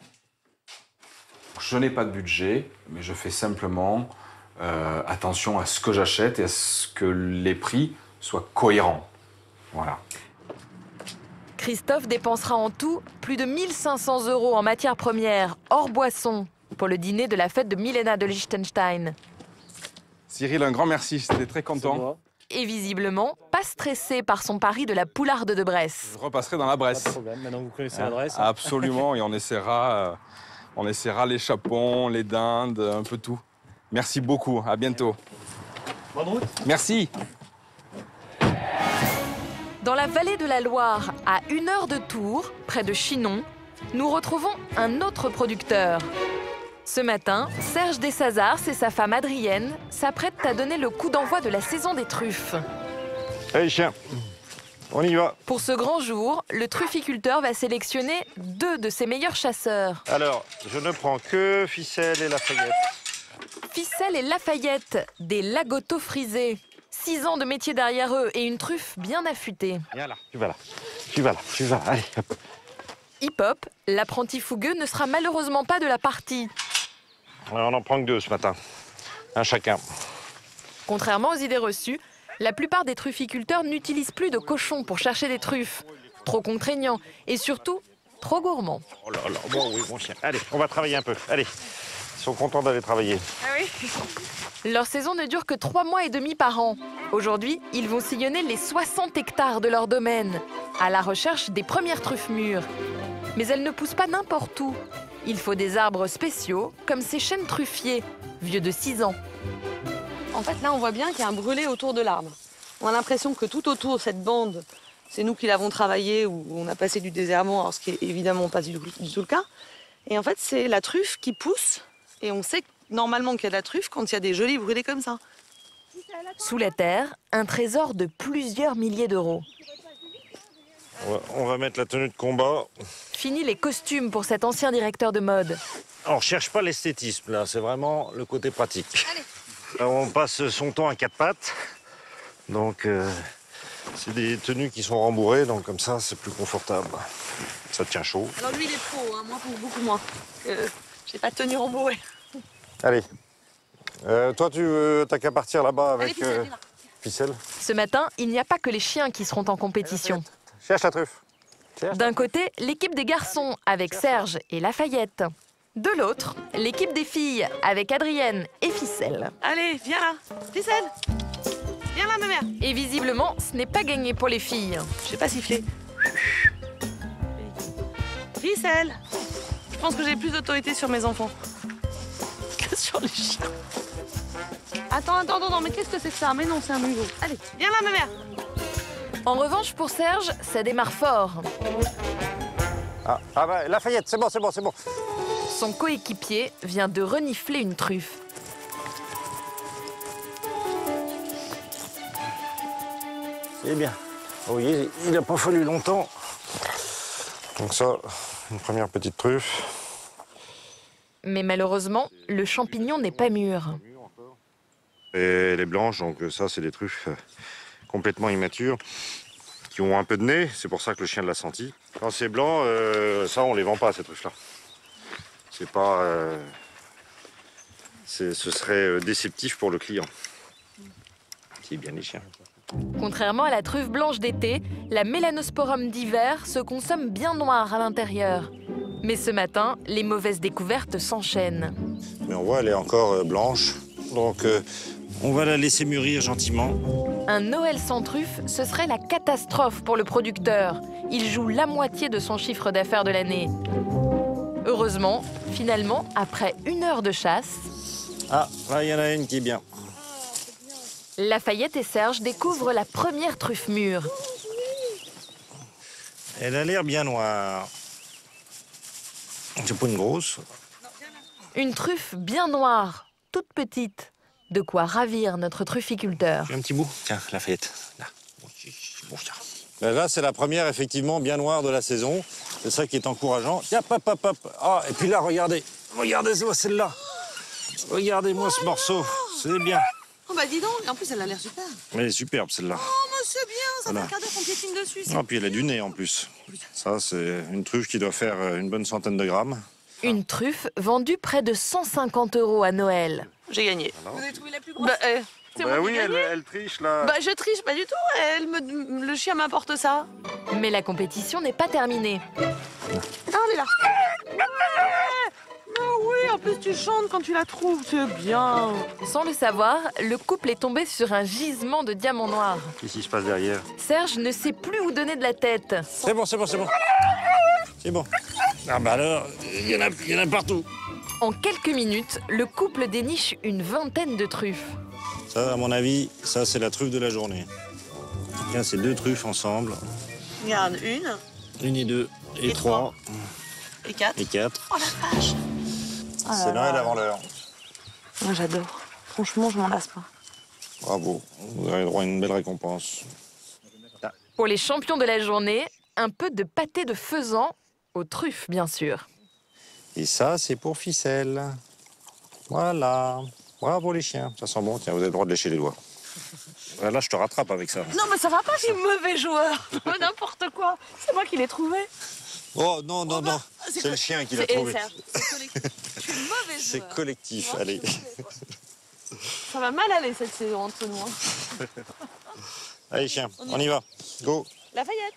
Je n'ai pas de budget, mais je fais simplement euh, attention à ce que j'achète et à ce que les prix soient cohérents. Voilà. Christophe dépensera en tout plus de mille cinq cents euros en matières premières, hors boisson, pour le dîner de la fête de Milena de Liechtenstein. Cyril, un grand merci, j'étais très content. Et visiblement, pas stressé par son pari de la poularde de Bresse. Je repasserai dans la Bresse. Pas de problème, maintenant vous connaissez Ah, l'adresse. Absolument, et on essaiera, euh, on essaiera les chapons, les dindes, un peu tout. Merci beaucoup, à bientôt. Bonne route. Merci. Dans la vallée de la Loire, à une heure de Tours, près de Chinon, nous retrouvons un autre producteur. Ce matin, Serge Dessazars et sa femme Adrienne s'apprêtent à donner le coup d'envoi de la saison des truffes. Allez, chien, on y va. Pour ce grand jour, le trufficulteur va sélectionner deux de ses meilleurs chasseurs. Alors, je ne prends que Ficelle et Lafayette. Ficelle et Lafayette, des lagotos frisés. Six ans de métier derrière eux et une truffe bien affûtée. Viens là, tu vas là, tu vas là, tu vas là, allez, hop. Hip-hop, l'apprenti fougueux ne sera malheureusement pas de la partie. Alors, on n'en prend que deux ce matin, un chacun. Contrairement aux idées reçues, la plupart des trufficulteurs n'utilisent plus de cochons pour chercher des truffes. Trop contraignant et surtout trop gourmand. Oh là là, bon oui, mon chien. Allez, on va travailler un peu, allez. Ils sont contents d'aller travailler. Ah oui. Leur saison ne dure que trois mois et demi par an. Aujourd'hui, ils vont sillonner les soixante hectares de leur domaine, à la recherche des premières truffes mûres. Mais elles ne poussent pas n'importe où. Il faut des arbres spéciaux, comme ces chênes truffiers, vieux de six ans. En fait, là, on voit bien qu'il y a un brûlé autour de l'arbre. On a l'impression que tout autour, cette bande, c'est nous qui l'avons travaillé, ou on a passé du désherbant, alors ce qui est évidemment pas du tout, du tout le cas. Et en fait, c'est la truffe qui pousse, et on sait normalement qu'il y a de la truffe quand il y a des jolis brûlés comme ça. Sous la terre, un trésor de plusieurs milliers d'euros. On va, on va mettre la tenue de combat. Fini les costumes pour cet ancien directeur de mode. On ne cherche pas l'esthétisme, là, c'est vraiment le côté pratique. Alors, on passe son temps à quatre pattes, donc euh, c'est des tenues qui sont rembourrées, donc comme ça, c'est plus confortable. Ça tient chaud. Alors lui, il est pro, hein, moi, pour beaucoup moins. Euh, J'ai pas de tenue rembourrée. Allez. Euh, toi, tu euh, t'as qu'à partir là-bas avec Allez, Ficelle, euh, Ficelle. Ce matin, il n'y a pas que les chiens qui seront en compétition. Cherche la truffe. D'un côté, l'équipe des garçons avec Serge et Lafayette. De l'autre, l'équipe des filles avec Adrienne et Ficelle. Allez, viens là. Ficelle. Viens là, ma mère. Et visiblement, ce n'est pas gagné pour les filles. Je sais pas siffler. Ficelle. Je pense que j'ai plus d'autorité sur mes enfants que sur les chiens. Attends, attends, attends, mais qu'est-ce que c'est que ça? Mais non, c'est un mulot. Allez, viens là, ma mère. En revanche, pour Serge, ça démarre fort. Ah, ah bah, Lafayette, c'est bon, c'est bon, c'est bon. Son coéquipier vient de renifler une truffe. Eh bien, oui, il n'a pas fallu longtemps. Donc ça, une première petite truffe. Mais malheureusement, le champignon n'est pas mûr. Et elle est blanche, donc ça, c'est des truffes complètement immatures, qui ont un peu de nez, c'est pour ça que le chien l'a senti. Quand c'est blanc, euh, ça, on les vend pas, ces truffes-là. C'est pas... Euh, ce serait déceptif pour le client. C'est bien les chiens. Contrairement à la truffe blanche d'été, la Melanosporum d'hiver se consomme bien noire à l'intérieur. Mais ce matin, les mauvaises découvertes s'enchaînent. Mais on voit, elle est encore blanche, donc euh, on va la laisser mûrir gentiment. Un Noël sans truffe, ce serait la catastrophe pour le producteur. Il joue la moitié de son chiffre d'affaires de l'année. Heureusement, finalement, après une heure de chasse... Ah, là, il y en a une qui est bien. Lafayette et Serge découvrent la première truffe mûre. Elle a l'air bien noire. C'est pas une grosse. Une truffe bien noire, toute petite. De quoi ravir notre trufficulteur. J'ai un petit bout. Tiens, Lafayette. Là. Là, là c'est la première, effectivement, bien noire de la saison. C'est ça qui est encourageant. Tiens, hop, hop, hop. Ah, et puis là, regardez. Regardez-moi celle-là. Regardez-moi ce morceau. C'est bien. Oh bah dis donc, et en plus elle a l'air super. Elle est superbe celle-là. Oh mais c'est bien, ça voilà. fait un quart d'heure qu'on piétine dessus. Ah, puis elle a du nez en plus. Ça, c'est une truffe qui doit faire une bonne centaine de grammes. Une truffe vendue près de cent cinquante euros à Noël. J'ai gagné. Alors, vous avez trouvé la plus grosse? Bah, euh, c'est bah moi oui, qui ai elle, gagné. elle triche là. Bah je triche pas du tout, elle me... le chien m'apporte ça. Mais la compétition n'est pas terminée. Ah, elle est là. Ah oui, en plus tu chantes quand tu la trouves, c'est bien. Sans le savoir, le couple est tombé sur un gisement de diamants noirs. Qu'est-ce qui se passe derrière? Serge ne sait plus où donner de la tête. C'est bon, c'est bon, c'est bon. C'est bon. Ah bah alors, il y en a, il y en a partout. En quelques minutes, le couple déniche une vingtaine de truffes. Ça, à mon avis, ça c'est la truffe de la journée. Tiens, c'est deux truffes ensemble. Regarde, une. Une et deux, et, et trois. Et quatre. Et quatre. Oh la vache. Oh c'est Noël avant l'heure. Moi j'adore. Franchement, je m'en lasse pas. Bravo, vous avez droit à une belle récompense. Pour les champions de la journée, un peu de pâté de faisan, aux truffes bien sûr. Et ça, c'est pour ficelle. Voilà. Bravo les chiens, ça sent bon. Tiens, vous avez le droit de lécher les doigts. Là, je te rattrape avec ça. Non, mais ça va pas, je suis mauvais joueur. N'importe quoi. C'est moi qui l'ai trouvé. Oh non, non, oh, bah, non. C'est co... le chien qui l'a trouvé. C'est collectif. Je suis mauvais joueur. C'est collectif, allez. Ça va mal aller cette saison entre nous. Hein. Allez, chien, on y, on y va. Go. Lafayette.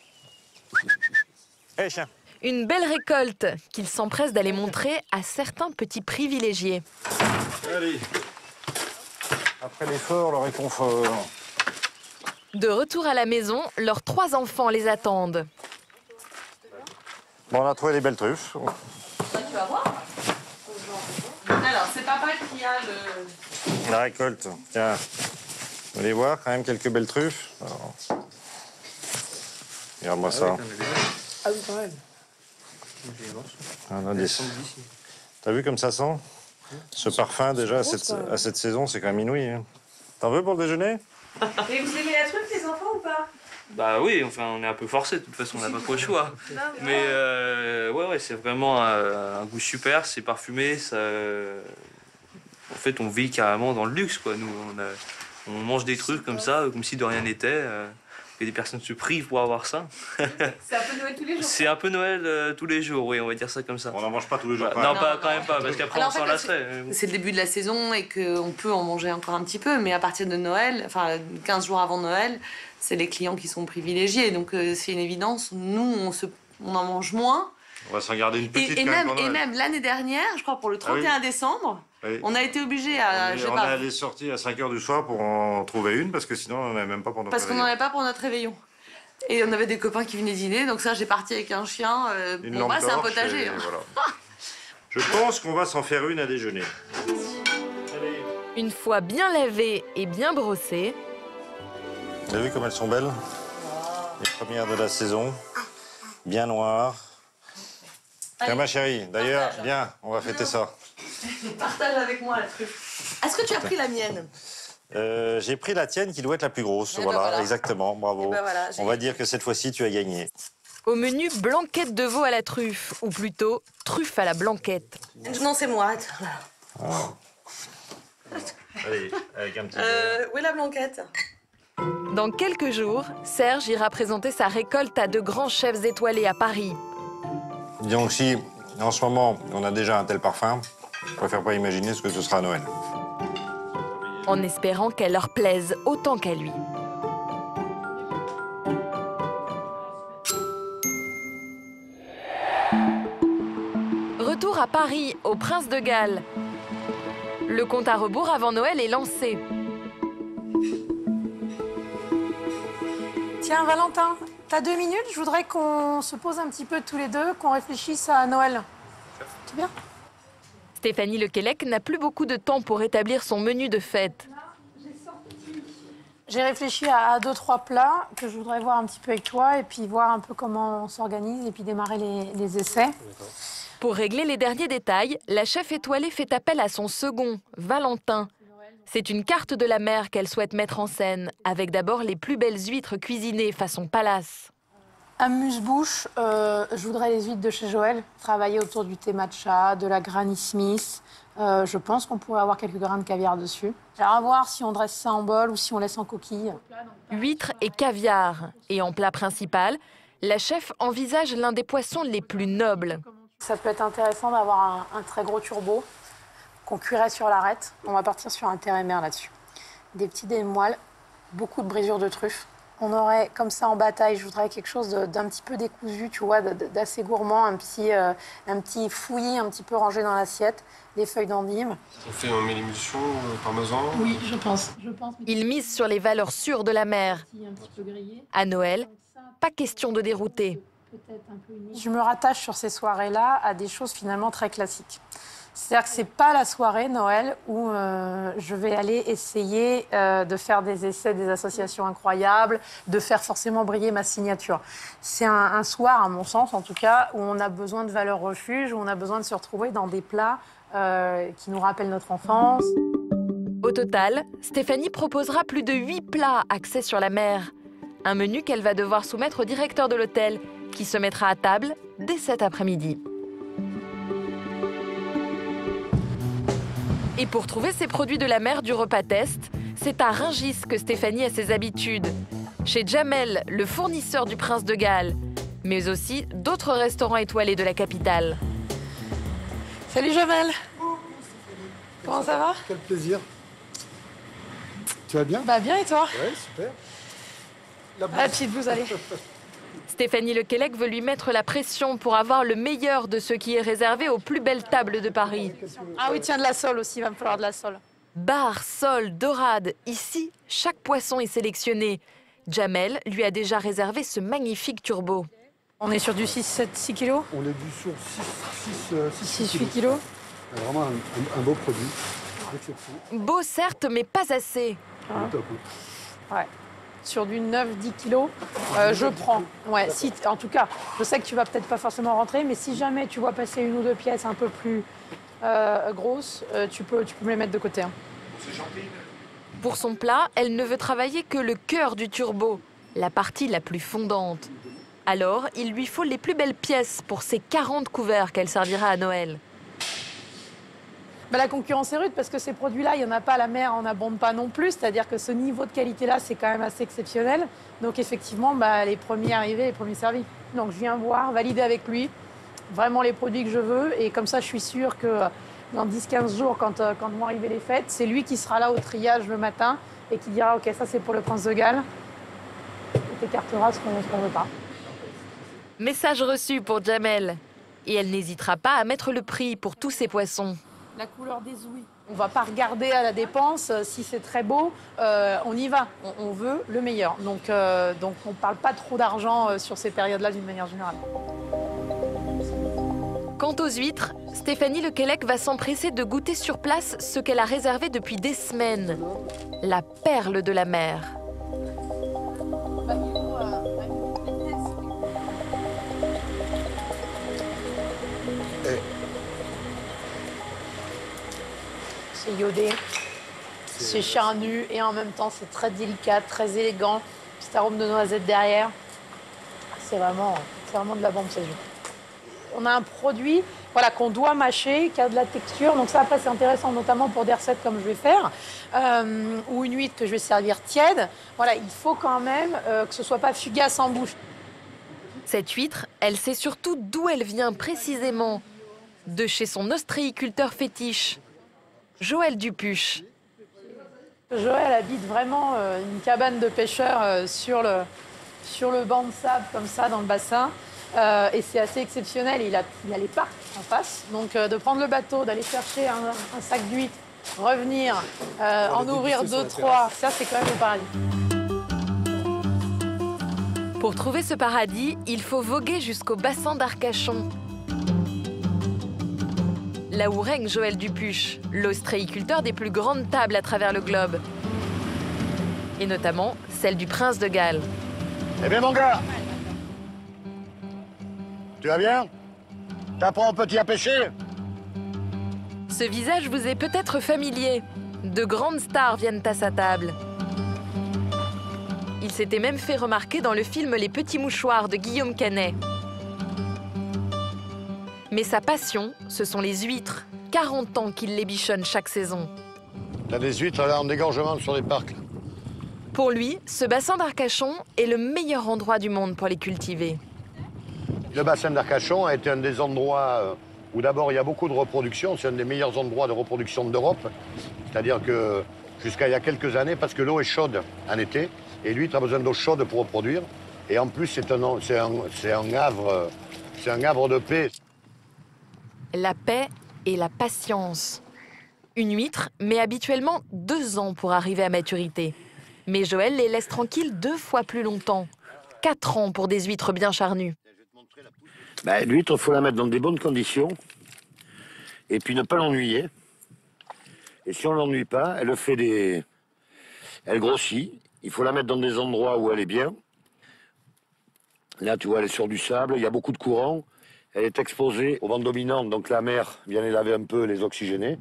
Allez, chien. Une belle récolte qu'il s'empresse d'aller montrer à certains petits privilégiés. Allez. Après l'effort, le réconfort. De retour à la maison, leurs trois enfants les attendent. Bon, on a trouvé les belles truffes. Ouais, tu vas voir. Alors, c'est papa qui a le... La récolte. Tiens, vous allez voir quand même quelques belles truffes. Alors... Regarde-moi ah ça. Oui, ah oui, quand même. Ah, des... T'as vu comme ça sent? Ce parfum, déjà, à cette, à cette saison, c'est quand même inouï. Hein. T'en veux pour le déjeuner? Et vous aimez la truffe, les enfants, ou pas? Bah oui, enfin, on est un peu forcé, de toute façon, on n'a pas trop le choix. Mais euh, ouais, ouais, c'est vraiment un, un goût super, c'est parfumé, ça... En fait, on vit carrément dans le luxe, quoi. Nous, on, a... on mange des trucs comme ça, comme si de rien n'était. Euh... Et des personnes se privent pour avoir ça. C'est un peu Noël tous les jours. C'est un peu Noël euh, tous les jours, oui, on va dire ça comme ça. On n'en mange pas tous les jours. Bah, quand non, même. pas, non, quand non, même pas, parce qu'après on en fait, s'en lasserait. C'est le début de la saison et qu'on peut en manger encore un petit peu, mais à partir de Noël, enfin quinze jours avant Noël, c'est les clients qui sont privilégiés. Donc euh, c'est une évidence, nous on, se, on en mange moins. On va s'en garder une petite et, et quand même, même. Et même l'année dernière, je crois pour le trente et un ah oui. décembre, oui. on a été obligé à... On, est, on pas, est allé sortir à cinq heures du soir pour en trouver une, parce que sinon on n'en avait même pas pour notre Parce qu'on réveillon. n'en avait pas pour notre réveillon. Et on avait des copains qui venaient dîner, donc ça j'ai parti avec un chien. Euh, une bon, bah, c'est un torche potager. Et hein. voilà. Je pense qu'on va s'en faire une à déjeuner. Une fois bien lavées et bien brossées. Vous avez vu comme elles sont belles? Les premières de la saison, bien noires. Tiens, ma chérie, d'ailleurs, viens, on va fêter ça. Partage avec moi la truffe. Est-ce que tu as pris la mienne? Euh, j'ai pris la tienne qui doit être la plus grosse. Eh Voilà, ben voilà. exactement, bravo. Eh ben voilà, on va dire que cette fois-ci, tu as gagné. Au menu, blanquette de veau à la truffe, ou plutôt truffe à la blanquette. Non, c'est moi. Ah. Allez, avec un petit Euh, où est la blanquette? Dans quelques jours, Serge ira présenter sa récolte à de grands chefs étoilés à Paris. Donc si, en ce moment, on a déjà un tel parfum, je préfère pas imaginer ce que ce sera à Noël. En espérant qu'elle leur plaise autant qu'à lui. Retour à Paris, au Prince de Galles. Le compte à rebours avant Noël est lancé. Tiens, Valentin, t'as deux minutes? Je voudrais qu'on se pose un petit peu tous les deux, qu'on réfléchisse à Noël. C'est bien? Stéphanie Lequelec n'a plus beaucoup de temps pour établir son menu de fête. J'ai réfléchi à deux, trois plats que je voudrais voir un petit peu avec toi et puis voir un peu comment on s'organise et puis démarrer les, les essais. Pour régler les derniers détails, la chef étoilée fait appel à son second, Valentin. C'est une carte de la mer qu'elle souhaite mettre en scène, avec d'abord les plus belles huîtres cuisinées façon palace. Amuse-bouche, euh, je voudrais les huîtres de chez Joël, travailler autour du thé matcha, de la Granny Smith. Euh, je pense qu'on pourrait avoir quelques grains de caviar dessus. Alors à voir si on dresse ça en bol ou si on laisse en coquille. Huîtres et caviar. Et en plat principal, la chef envisage l'un des poissons les plus nobles. Ça peut être intéressant d'avoir un, un très gros turbo qu'on cuirait sur l'arête. On va partir sur un terre-et-mer là-dessus. Des petits dés de moelle, beaucoup de brisures de truffes. On aurait comme ça en bataille, je voudrais quelque chose d'un petit peu décousu, tu vois, d'assez gourmand, un petit, euh, un petit fouillis un petit peu rangé dans l'assiette, des feuilles d'endive. On fait un émulsion euh, parmesan? Oui, je pense. Je pense. Il mise sur les valeurs sûres de la mer. À Noël, pas question de dérouter. Je me rattache sur ces soirées-là à des choses finalement très classiques. C'est-à-dire que c'est pas la soirée Noël où euh, je vais aller essayer euh, de faire des essais, des associations incroyables, de faire forcément briller ma signature. C'est un, un soir, à mon sens en tout cas, où on a besoin de valeurs refuge, où on a besoin de se retrouver dans des plats euh, qui nous rappellent notre enfance. Au total, Stéphanie proposera plus de huit plats axés sur la mer. Un menu qu'elle va devoir soumettre au directeur de l'hôtel, qui se mettra à table dès cet après-midi. Et pour trouver ces produits de la mer du repas test, c'est à Rungis que Stéphanie a ses habitudes. Chez Jamel, le fournisseur du Prince de Galles, mais aussi d'autres restaurants étoilés de la capitale. Salut Jamel. Comment ça va? Quel plaisir. Tu vas bien? Bah bien et toi? Ouais, super. La petite blouse, allez. Stéphanie Lequelec veut lui mettre la pression pour avoir le meilleur de ce qui est réservé aux plus belles tables de Paris. Ah oui, tiens, de la sole aussi, il va me falloir de la sole. Bar, sole, dorade, ici, chaque poisson est sélectionné. Jamel lui a déjà réservé ce magnifique turbo. On est sur du six, sept, six kilos? On est du sur six, huit kilos. Vraiment un, un beau produit. Beau certes, mais pas assez. Ah. Ouais. Sur du neuf dix kilos, euh, je prends. Ouais, si, en tout cas, je sais que tu vas peut-être pas forcément rentrer, mais si jamais tu vois passer une ou deux pièces un peu plus euh, grosses, euh, tu, peux, tu peux me les mettre de côté. Hein. Pour son plat, elle ne veut travailler que le cœur du turbo, la partie la plus fondante. Alors, il lui faut les plus belles pièces pour ses quarante couverts qu'elle servira à Noël. Bah, la concurrence est rude parce que ces produits-là, il n'y en a pas, la mer en abonde pas non plus. C'est-à-dire que ce niveau de qualité-là, c'est quand même assez exceptionnel. Donc effectivement, bah, les premiers arrivés, les premiers servis. Donc je viens voir, valider avec lui vraiment les produits que je veux. Et comme ça, je suis sûre que dans dix quinze jours, quand, quand vont arriver les fêtes, c'est lui qui sera là au triage le matin et qui dira « Ok, ça c'est pour le Prince de Galles ». Et t'écartera ce qu'on ne veut pas. Message reçu pour Jamel. Et elle n'hésitera pas à mettre le prix pour tous ces poissons. La couleur des ouïes. On ne va pas regarder à la dépense. Si c'est très beau, euh, on y va. On, on veut le meilleur. Donc, euh, donc on ne parle pas trop d'argent euh, sur ces périodes-là d'une manière générale. Quant aux huîtres, Stéphanie Lequelec va s'empresser de goûter sur place ce qu'elle a réservé depuis des semaines. La perle de la mer. iodé. C'est charnu et en même temps, c'est très délicat, très élégant. Petit arôme de noisette derrière. C'est vraiment, c'est vraiment de la bombe, c'est juste. On a un produit voilà, qu'on doit mâcher, qui a de la texture. Donc ça, après, c'est intéressant, notamment pour des recettes comme je vais faire, euh, ou une huître que je vais servir tiède. Voilà, il faut quand même euh, que ce ne soit pas fugace en bouche. Cette huître, elle sait surtout d'où elle vient précisément. De chez son ostréiculteur fétiche, Joël Dupuche. Joël habite vraiment euh, une cabane de pêcheur euh, sur, le, sur le banc de sable, comme ça, dans le bassin. Euh, et c'est assez exceptionnel. Il a, il a les parcs en face. Donc, euh, de prendre le bateau, d'aller chercher un, un sac d'huîtres, revenir, euh, en ouvrir deux, trois, ça, c'est quand même le paradis. Pour trouver ce paradis, il faut voguer jusqu'au bassin d'Arcachon. Là où règne Joël Dupuche, l'ostréiculteur des plus grandes tables à travers le globe. Et notamment celle du prince de Galles. Eh bien, mon gars, tu vas bien? T'apprends un petit à pêcher? Ce visage vous est peut-être familier. De grandes stars viennent à sa table. Il s'était même fait remarquer dans le film Les Petits Mouchoirs de Guillaume Canet. Mais sa passion, ce sont les huîtres. quarante ans qu'il les bichonne chaque saison. T'as des huîtres là en dégorgement sur les parcs. Pour lui, ce bassin d'Arcachon est le meilleur endroit du monde pour les cultiver. Le bassin d'Arcachon a été un des endroits où d'abord il y a beaucoup de reproduction. C'est un des meilleurs endroits de reproduction d'Europe. C'est-à-dire que jusqu'à il y a quelques années, parce que l'eau est chaude en été, et l'huître a besoin d'eau chaude pour reproduire. Et en plus, c'est un, c'est un, c'est un havre, c'est un havre de paix. La paix et la patience. Une huître met habituellement deux ans pour arriver à maturité. Mais Joël les laisse tranquilles deux fois plus longtemps. Quatre ans pour des huîtres bien charnues. Ben, l'huître, il faut la mettre dans des bonnes conditions. Et puis ne pas l'ennuyer. Et si on ne l'ennuie pas, elle fait des... Elle grossit. Il faut la mettre dans des endroits où elle est bien. Là, tu vois, elle est sur du sable. Il y a beaucoup de courant. Elle est exposée au vent dominant, donc la mer vient les laver un peu, les oxygéner.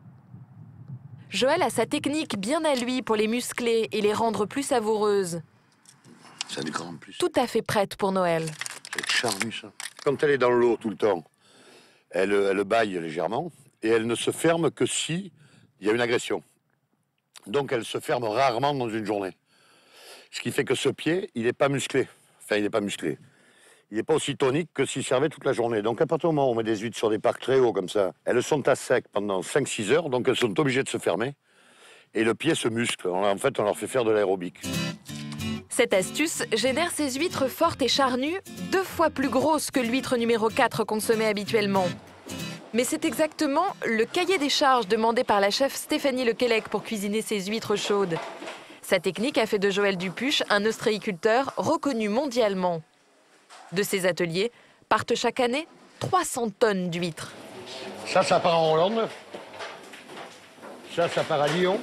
Joël a sa technique bien à lui pour les muscler et les rendre plus savoureuses. Ça décore en plus. Tout à fait prête pour Noël. C'est charnu, ça. Quand elle est dans l'eau tout le temps, elle, elle baille légèrement et elle ne se ferme que si il y a une agression. Donc elle se ferme rarement dans une journée. Ce qui fait que ce pied, il n'est pas musclé. Enfin, il n'est pas musclé. Il n'est pas aussi tonique que s'il servait toute la journée. Donc à partir du moment où on met des huîtres sur des parcs très hauts comme ça, elles sont à sec pendant cinq six heures, donc elles sont obligées de se fermer. Et le pied se muscle. En fait, on leur fait faire de l'aérobic. Cette astuce génère ces huîtres fortes et charnues, deux fois plus grosses que l'huître numéro quatre consommée habituellement. Mais c'est exactement le cahier des charges demandé par la chef Stéphanie Lequelec pour cuisiner ces huîtres chaudes. Sa technique a fait de Joël Dupuche un ostréiculteur reconnu mondialement. De ces ateliers partent chaque année trois cents tonnes d'huîtres. Ça, ça part en Hollande. Ça, ça part à Lyon.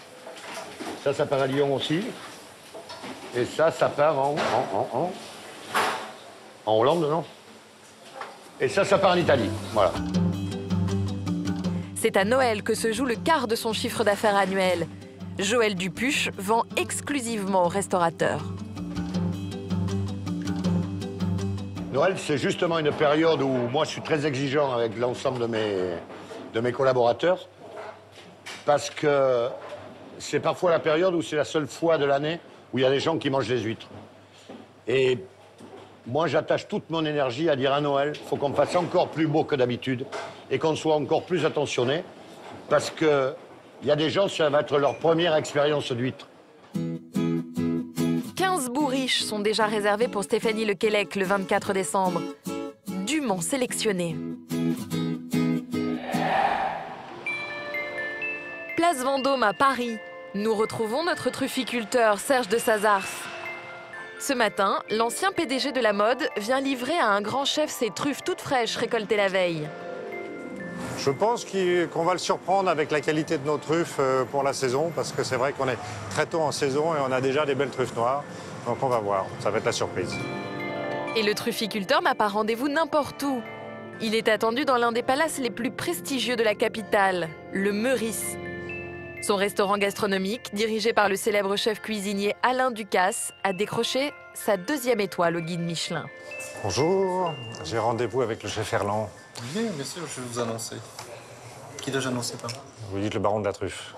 Ça, ça part à Lyon aussi. Et ça, ça part en... En, en, en, en Hollande, non? Et ça, ça part en Italie. Voilà. C'est à Noël que se joue le quart de son chiffre d'affaires annuel. Joël Dupuche vend exclusivement aux restaurateurs. Noël, c'est justement une période où moi, je suis très exigeant avec l'ensemble de mes, de mes collaborateurs parce que c'est parfois la période où c'est la seule fois de l'année où il y a des gens qui mangent des huîtres. Et moi, j'attache toute mon énergie à dire à Noël, il faut qu'on fasse encore plus beau que d'habitude et qu'on soit encore plus attentionné parce qu'il y a des gens, ça va être leur première expérience d'huître. quinze bourriches sont déjà réservées pour Stéphanie Lequelec le vingt-quatre décembre. Dûment sélectionnées. Place Vendôme à Paris. Nous retrouvons notre trufficulteur Serge de Sazars. Ce matin, l'ancien P D G de la mode vient livrer à un grand chef ses truffes toutes fraîches récoltées la veille. Je pense qu'on va le surprendre avec la qualité de nos truffes pour la saison, parce que c'est vrai qu'on est très tôt en saison et on a déjà des belles truffes noires. Donc on va voir, ça va être la surprise. Et le trufficulteur n'a pas rendez-vous n'importe où. Il est attendu dans l'un des palaces les plus prestigieux de la capitale, le Meurice. Son restaurant gastronomique, dirigé par le célèbre chef cuisinier Alain Ducasse, a décroché sa deuxième étoile au guide Michelin. Bonjour, j'ai rendez-vous avec le chef Erland. Oui, bien sûr, je vais vous annoncer. Qui dois-je annoncer pas? Vous dites le baron de la truffe.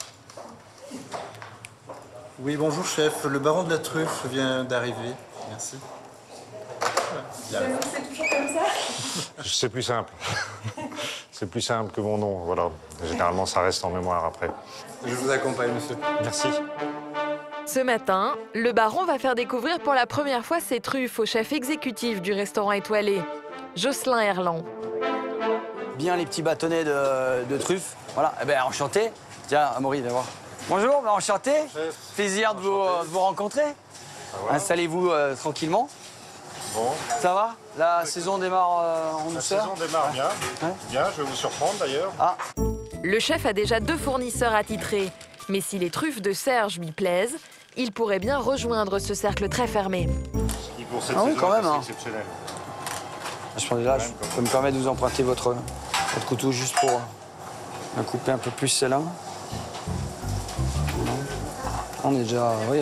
Oui, bonjour chef, le baron de la truffe vient d'arriver. Merci. Vous annoncez toujours comme ça? C'est plus simple. C'est plus simple que mon nom, voilà. Généralement, ça reste en mémoire après. Je vous accompagne, monsieur. Merci. Ce matin, le baron va faire découvrir pour la première fois ses truffes au chef exécutif du restaurant étoilé, Jocelyn Erland. Bien les petits bâtonnets de, de truffes. Voilà, eh ben, enchanté. Tiens, Amaury, viens voir. Bonjour, ben, enchanté. Chef. Plaisir de vous, de vous rencontrer. Ah ouais. Installez-vous euh, tranquillement. Bon. Ça va? La saison démarre euh, en douceur? La saison démarre bien. Ouais. Bien, je vais vous surprendre d'ailleurs. Ah. Le chef a déjà deux fournisseurs attitrés. Mais si les truffes de Serge lui plaisent, il pourrait bien rejoindre ce cercle très fermé. Et pour cette ah oui, saison, quand même. C'est hein. exceptionnel. Je pense là, je peux me permettre de vous emprunter votre, votre couteau juste pour euh, couper un peu plus celle-là. On est déjà... Oui,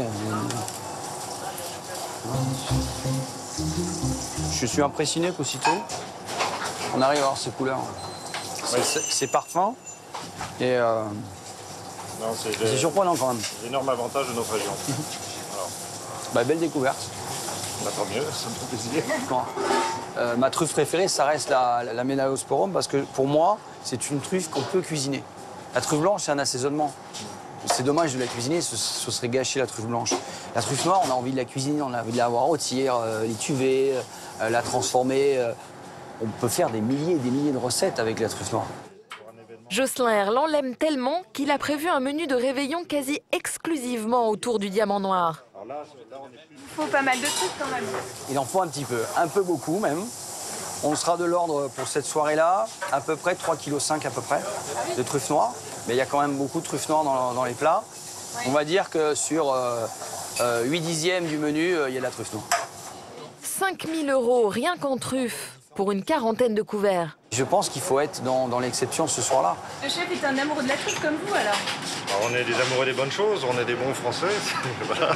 je suis impressionné qu'aussitôt, on arrive à avoir ces couleurs. C'est oui. parfum et euh, c'est surprenant quand même. L'énorme avantage de notre région. Bah, belle découverte. Bah, tant mieux, ça me fait plaisir. Euh, ma truffe préférée, ça reste la, la, la Ménaosporum parce que pour moi, c'est une truffe qu'on peut cuisiner. La truffe blanche, c'est un assaisonnement. C'est dommage de la cuisiner, ce, ce serait gâcher la truffe blanche. La truffe noire, on a envie de la cuisiner, on a envie de la voir rôtir, euh, l'étuver, euh, la transformer. Euh, on peut faire des milliers et des milliers de recettes avec la truffe noire. Jocelyn Erland l'aime tellement qu'il a prévu un menu de réveillon quasi exclusivement autour du diamant noir. Il faut pas mal de trucs quand même. Il en faut un petit peu, un peu beaucoup même. On sera de l'ordre pour cette soirée-là, à peu près trois virgule cinq kilos à peu près de truffes noires. Mais il y a quand même beaucoup de truffes noires dans, dans les plats. Oui. On va dire que sur euh, euh, huit dixièmes du menu, euh, il y a de la truffe noire. cinq mille euros rien qu'en truffes pour une quarantaine de couverts. Je pense qu'il faut être dans, dans l'exception ce soir-là. Le chef est un amoureux de la truffe comme vous alors? Alors, on est des amoureux des bonnes choses, on est des bons Français. Voilà.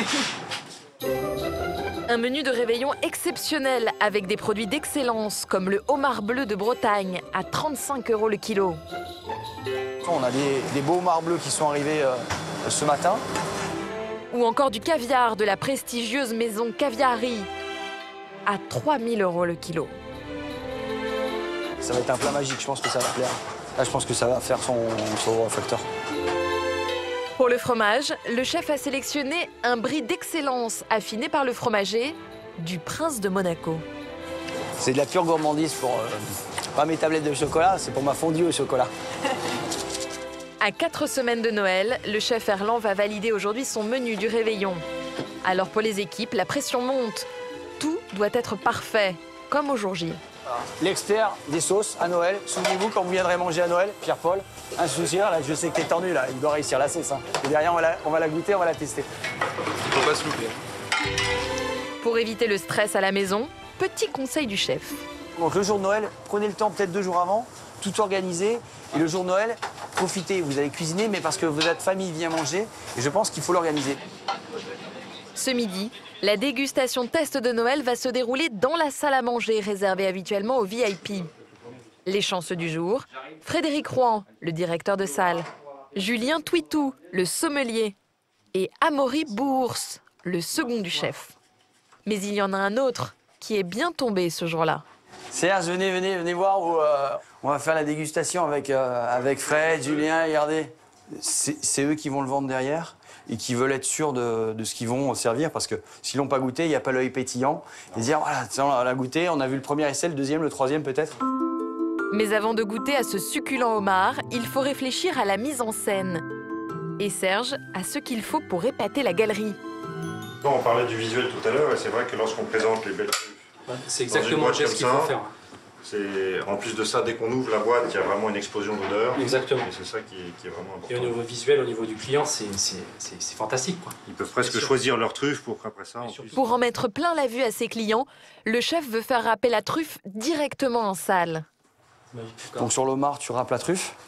Un menu de réveillon exceptionnel avec des produits d'excellence comme le homard bleu de Bretagne à trente-cinq euros le kilo. On a des, des beaux homards bleus qui sont arrivés euh, ce matin. Ou encore du caviar de la prestigieuse maison Caviari à trois mille euros le kilo. Ça va être un plat magique, je pense que ça va plaire. Là, je pense que ça va faire son, son facteur. Pour le fromage, le chef a sélectionné un brie d'excellence affiné par le fromager du Prince de Monaco. C'est de la pure gourmandise pour euh, pas mes tablettes de chocolat, c'est pour ma fondue au chocolat. À quatre semaines de Noël, le chef Erland va valider aujourd'hui son menu du réveillon. Alors pour les équipes, la pression monte. Tout doit être parfait, comme au jour J. L'expert des sauces à Noël. Souvenez-vous, quand vous viendrez manger à Noël, Pierre-Paul, un soucieur, là, je sais que t'es tendu, là, il doit réussir la sauce. Hein. Et derrière, on va, la, on va la goûter, on va la tester. Il faut pas se louper. Pour éviter le stress à la maison, petit conseil du chef. Donc le jour de Noël, prenez le temps peut-être deux jours avant, tout organiser. Et le jour de Noël, profitez. Vous allez cuisiner, mais parce que votre famille vient manger. Et je pense qu'il faut l'organiser. Ce midi, la dégustation test de Noël va se dérouler dans la salle à manger réservée habituellement aux V I P. Les chanceux du jour, Frédéric Rouen, le directeur de salle, Julien Twitou, le sommelier, et Amaury Bourse, le second du chef. Mais il y en a un autre qui est bien tombé ce jour-là. Serge, venez, venez, venez voir où euh, on va faire la dégustation avec, euh, avec Fred, Julien, regardez. C'est eux qui vont le vendre derrière et qui veulent être sûrs de, de ce qu'ils vont servir parce que s'ils l'ont pas goûté, il n'y a pas l'œil pétillant. Et dire, voilà, on l'a goûté, on a vu le premier essai, le deuxième, le troisième peut-être. Mais avant de goûter à ce succulent homard, il faut réfléchir à la mise en scène. Et Serge a ce qu'il faut pour épater la galerie. Bon, on parlait du visuel tout à l'heure et c'est vrai que lorsqu'on présente les belles truffes, c'est exactement le geste qu'il faut faire. En plus de ça, dès qu'on ouvre la boîte, il y a vraiment une explosion d'odeur. Exactement. Et c'est ça qui, qui est vraiment important. Et au niveau visuel, au niveau du client, c'est fantastique, quoi. Ils peuvent presque choisir leur truffe pour qu'après ça... En plus... Pour en mettre plein la vue à ses clients, le chef veut faire râper la truffe directement en salle. Donc sur le homard, tu râpes la truffe.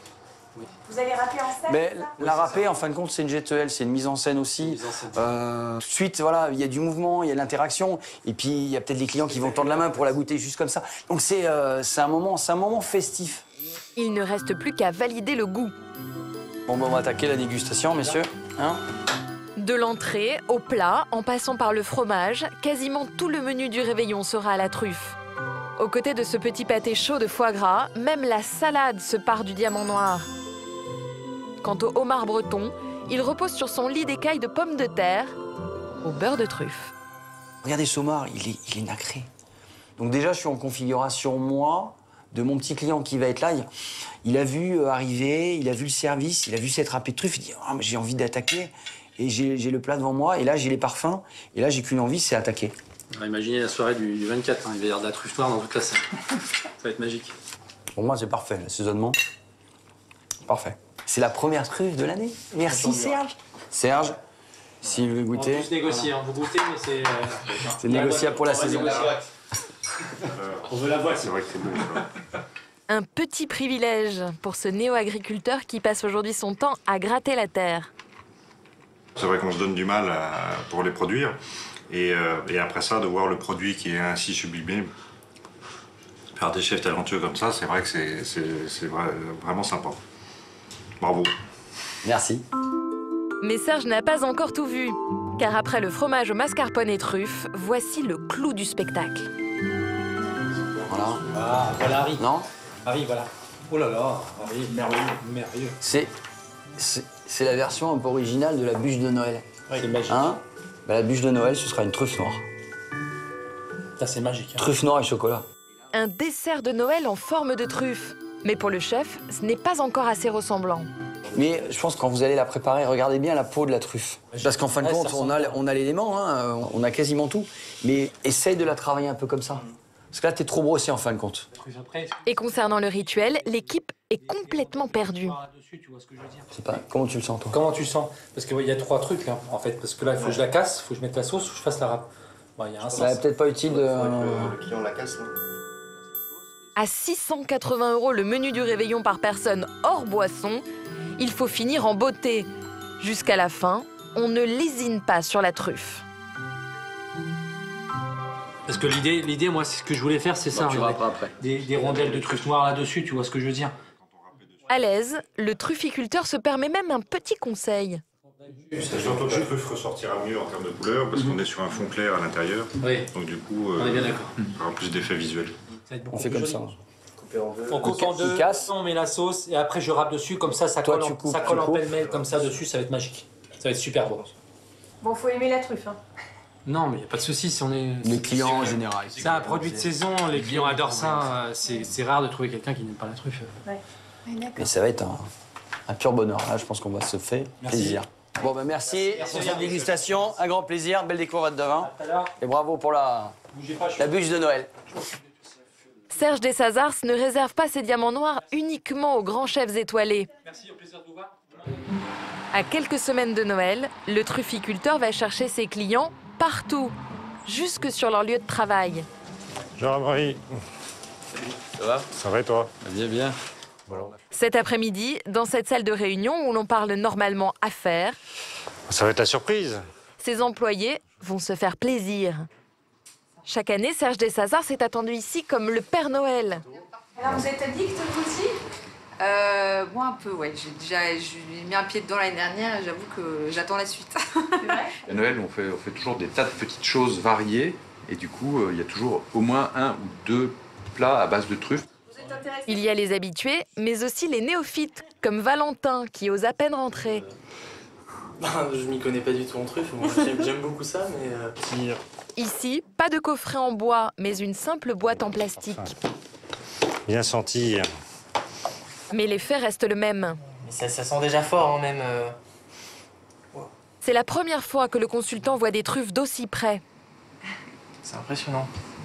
Vous allez râper en scène? Mais ça la râpée, en fin de compte, c'est une G T L, c'est une mise en scène aussi. Euh, tout de suite, voilà, il y a du mouvement, il y a de l'interaction, et puis il y a peut-être les clients qui vont tendre la main pour la goûter juste comme ça. Donc c'est euh, un moment, c'est un moment festif. Il ne reste plus qu'à valider le goût. Bon, ben, on va attaquer la dégustation, messieurs. Hein? De l'entrée au plat, en passant par le fromage, quasiment tout le menu du réveillon sera à la truffe. Aux côtés de ce petit pâté chaud de foie gras, même la salade se part du diamant noir. Quant au homard breton, il repose sur son lit d'écailles de pommes de terre au beurre de truffe. Regardez ce homard, il est, il est nacré. Donc déjà, je suis en configuration, moi, de mon petit client qui va être là. Il, il a vu arriver, il a vu le service, il a vu cette râpée de truffe, il dit oh, « j'ai envie d'attaquer ». Et j'ai le plat devant moi, et là, j'ai les parfums, et là, j'ai qu'une envie, c'est attaquer. Imaginez la soirée du vingt-quatre, hein. Il va y avoir de la truffe noire dans toute la salle. Ça va être magique. Pour moi, c'est parfait, l'assaisonnement. Parfait. C'est la première truffe de l'année. Merci, Serge. Serge, si vous goûtez. On va tous négocier, hein. Vous goûtez, mais c'est. Euh... C'est négociable pour la saison. On veut la voir. C'est vrai que c'est beau. Un petit privilège pour ce néo-agriculteur qui passe aujourd'hui son temps à gratter la terre. C'est vrai qu'on se donne du mal à, pour les produire. Et, euh, et après ça, de voir le produit qui est ainsi sublimé par des chefs talentueux comme ça, c'est vrai que c'est vrai, vraiment sympa. Bravo. Merci. Mais Serge n'a pas encore tout vu, car après le fromage au mascarpone et truffe, voici le clou du spectacle. Voilà. Ah, voilà Harry. Non Harry, voilà. Oh là là, Harry, merveilleux, merveilleux. C'est c'est la version un peu originale de la bûche de Noël. Oui, c'est magique. Hein bah, la bûche de Noël, ce sera une truffe noire. Ça, c'est magique. Hein. Truffe noire et chocolat. Un dessert de Noël en forme de truffe. Mais pour le chef, ce n'est pas encore assez ressemblant. Mais je pense que quand vous allez la préparer, regardez bien la peau de la truffe. Parce qu'en fin de ouais, compte, on a, on a l'élément, hein, on a quasiment tout. Mais essaye de la travailler un peu comme ça. Parce que là, t'es trop brossé en fin de compte. Et concernant le rituel, l'équipe est complètement perdue. C'est pas... Comment tu le sens, toi? Comment tu le sens? Parce qu'il y a trois trucs, là, en fait. Parce que là, il faut que je la casse, il faut que je mette la sauce, il faut que je fasse la râpe. Bon, il y a un sens. Bah, peut-être pas utile de... Le, le client la casse, là. À six cent quatre-vingts euros le menu du réveillon par personne hors boisson, il faut finir en beauté. Jusqu'à la fin, on ne lésine pas sur la truffe. Parce que l'idée, l'idée, moi, c'est ce que je voulais faire, c'est ça. Tu verras pas après. Des, des rondelles de truffe noire là-dessus, tu vois ce que je veux dire? À l'aise, le trufficulteur se permet même un petit conseil. Surtout que la truffe ressortira mieux en termes de couleur, parce qu'on est sur un fond clair à l'intérieur. Oui. Donc du coup, on est bien d'accord. Il y aura plus d'effets visuels. On fait comme ça. On coupe en deux, on met la sauce et après je râpe dessus, comme ça, ça Toi, colle, tu en, coupes, ça colle tu en coupes. pêle-mêle, comme ça dessus, ça va être magique. Ça va être super beau. Bon, faut aimer la truffe. Hein. Non, mais il n'y a pas de souci si on est. Les clients en général. C'est un produit de saison, les clients adorent ça. C'est rare de trouver quelqu'un qui n'aime pas la truffe. Ouais. Mais ça va être un, un pur bonheur. Là, je pense qu'on va se faire Merci. plaisir. Bon, ben merci, merci pour cette dégustation. Un grand plaisir, belle découverte de vin. Et bravo pour la, la bûche de Noël. Serge Dessazars ne réserve pas ses diamants noirs uniquement aux grands chefs étoilés. Merci, au plaisir de vous voir. À quelques semaines de Noël, le trufficulteur va chercher ses clients partout, jusque sur leur lieu de travail. Jean-Marie. Ça va? Ça va et toi? Bien, bien. Cet après-midi, dans cette salle de réunion où l'on parle normalement affaires, Ça va être la surprise. ses employés vont se faire plaisir. Chaque année, Serge Dessazars est attendu ici comme le Père Noël. Alors, vous êtes addict, vous aussi? Euh, moi un peu, ouais. J'ai déjà j'ai mis un pied dedans l'année dernière et j'avoue que j'attends la suite. C'est vrai? À Noël, on fait, on fait toujours des tas de petites choses variées et du coup, il y a toujours au moins un ou deux plats à base de truffes. Il y a les habitués, mais aussi les néophytes, comme Valentin, qui ose à peine rentrer. Je m'y connais pas du tout en truffe, moi j'aime beaucoup ça, mais... Euh... Ici, pas de coffret en bois, mais une simple boîte en plastique. Bien senti. Mais l'effet reste le même. Mais ça, ça sent déjà fort, hein, même... Euh... C'est la première fois que le consultant voit des truffes d'aussi près. C'est impressionnant.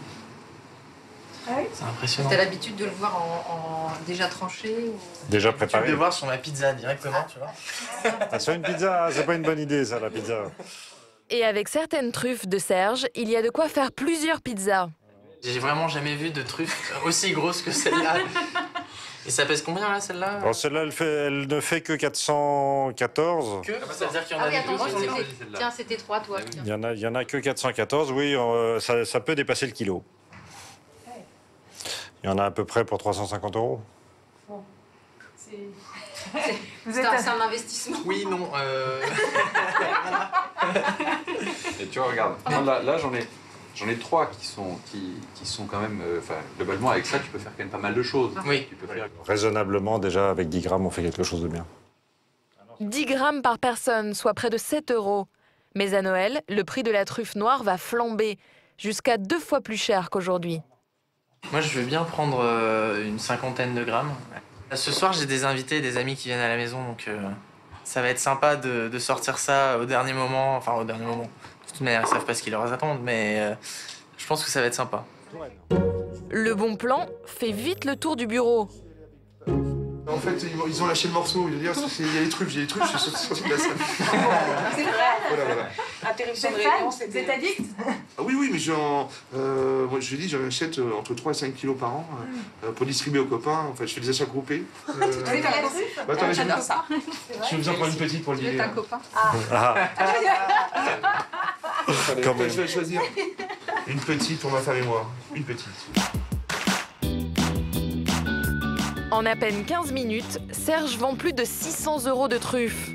Ah oui? C'est impressionnant. T'as l'habitude de le voir en, en déjà tranché ou... Déjà Tu préparé. peux le voir sur ma pizza directement, tu vois. Ah, sur une pizza, c'est pas une bonne idée, ça, la pizza. Et avec certaines truffes de Serge, il y a de quoi faire plusieurs pizzas. J'ai vraiment jamais vu de truffe aussi grosse que celle-là. Et ça pèse combien là, celle-là? Alors celle-là, elle, fait- elle ne fait que quatre cent quatorze. Que Ça veut dire qu'il y en Ah a oui, des plus attends, grosses, c'était- c'est celle-là. tiens, c'était trois, toi. Il y en a, il y en a que quatre cent quatorze, oui, euh, ça, ça peut dépasser le kilo. Il y en a à peu près pour trois cent cinquante euros. C'est un, c'est un investissement. Oui, non. Euh... Et tu vois, regarde, moi, là, là j'en ai, j'en ai trois qui sont, qui, qui sont quand même. euh, Enfin, globalement, avec ça, tu peux faire quand même pas mal de choses. Oui. Tu peux faire... Raisonnablement, déjà, avec dix grammes, on fait quelque chose de bien. dix grammes par personne, soit près de sept euros. Mais à Noël, le prix de la truffe noire va flamber, jusqu'à deux fois plus cher qu'aujourd'hui. Moi, je veux bien prendre euh, une cinquantaine de grammes. Ce soir, j'ai des invités, des amis qui viennent à la maison, donc euh, ça va être sympa de, de sortir ça au dernier moment. Enfin, au dernier moment. De toute manière, ils savent pas ce qu'ils leur attendent, mais euh, je pense que ça va être sympa. Le bon plan fait vite le tour du bureau. En fait, ils ont- ils ont lâché le morceau. Il y a les truffes, j'ai les truffes, je suis sorti de la salle. C'est vrai. Voilà, voilà. Interruption de réunion, c'était... Vous êtes addict? Ah oui, oui, mais j'en, euh, moi, je dis, j'en achète euh, entre trois et cinq kilos par an euh, pour distribuer aux copains. Enfin, je fais des achats groupés. Euh, Tu fais la truffe? bah, attends, J'adore je- ça. Je vais vous en prendre une petite pour le Tu veux dîner. ta hein. copain? Ah. Allez, Quand même. je vais choisir une petite pour ma femme et moi. Une petite. En à peine quinze minutes, Serge vend plus de six cents euros de truffes.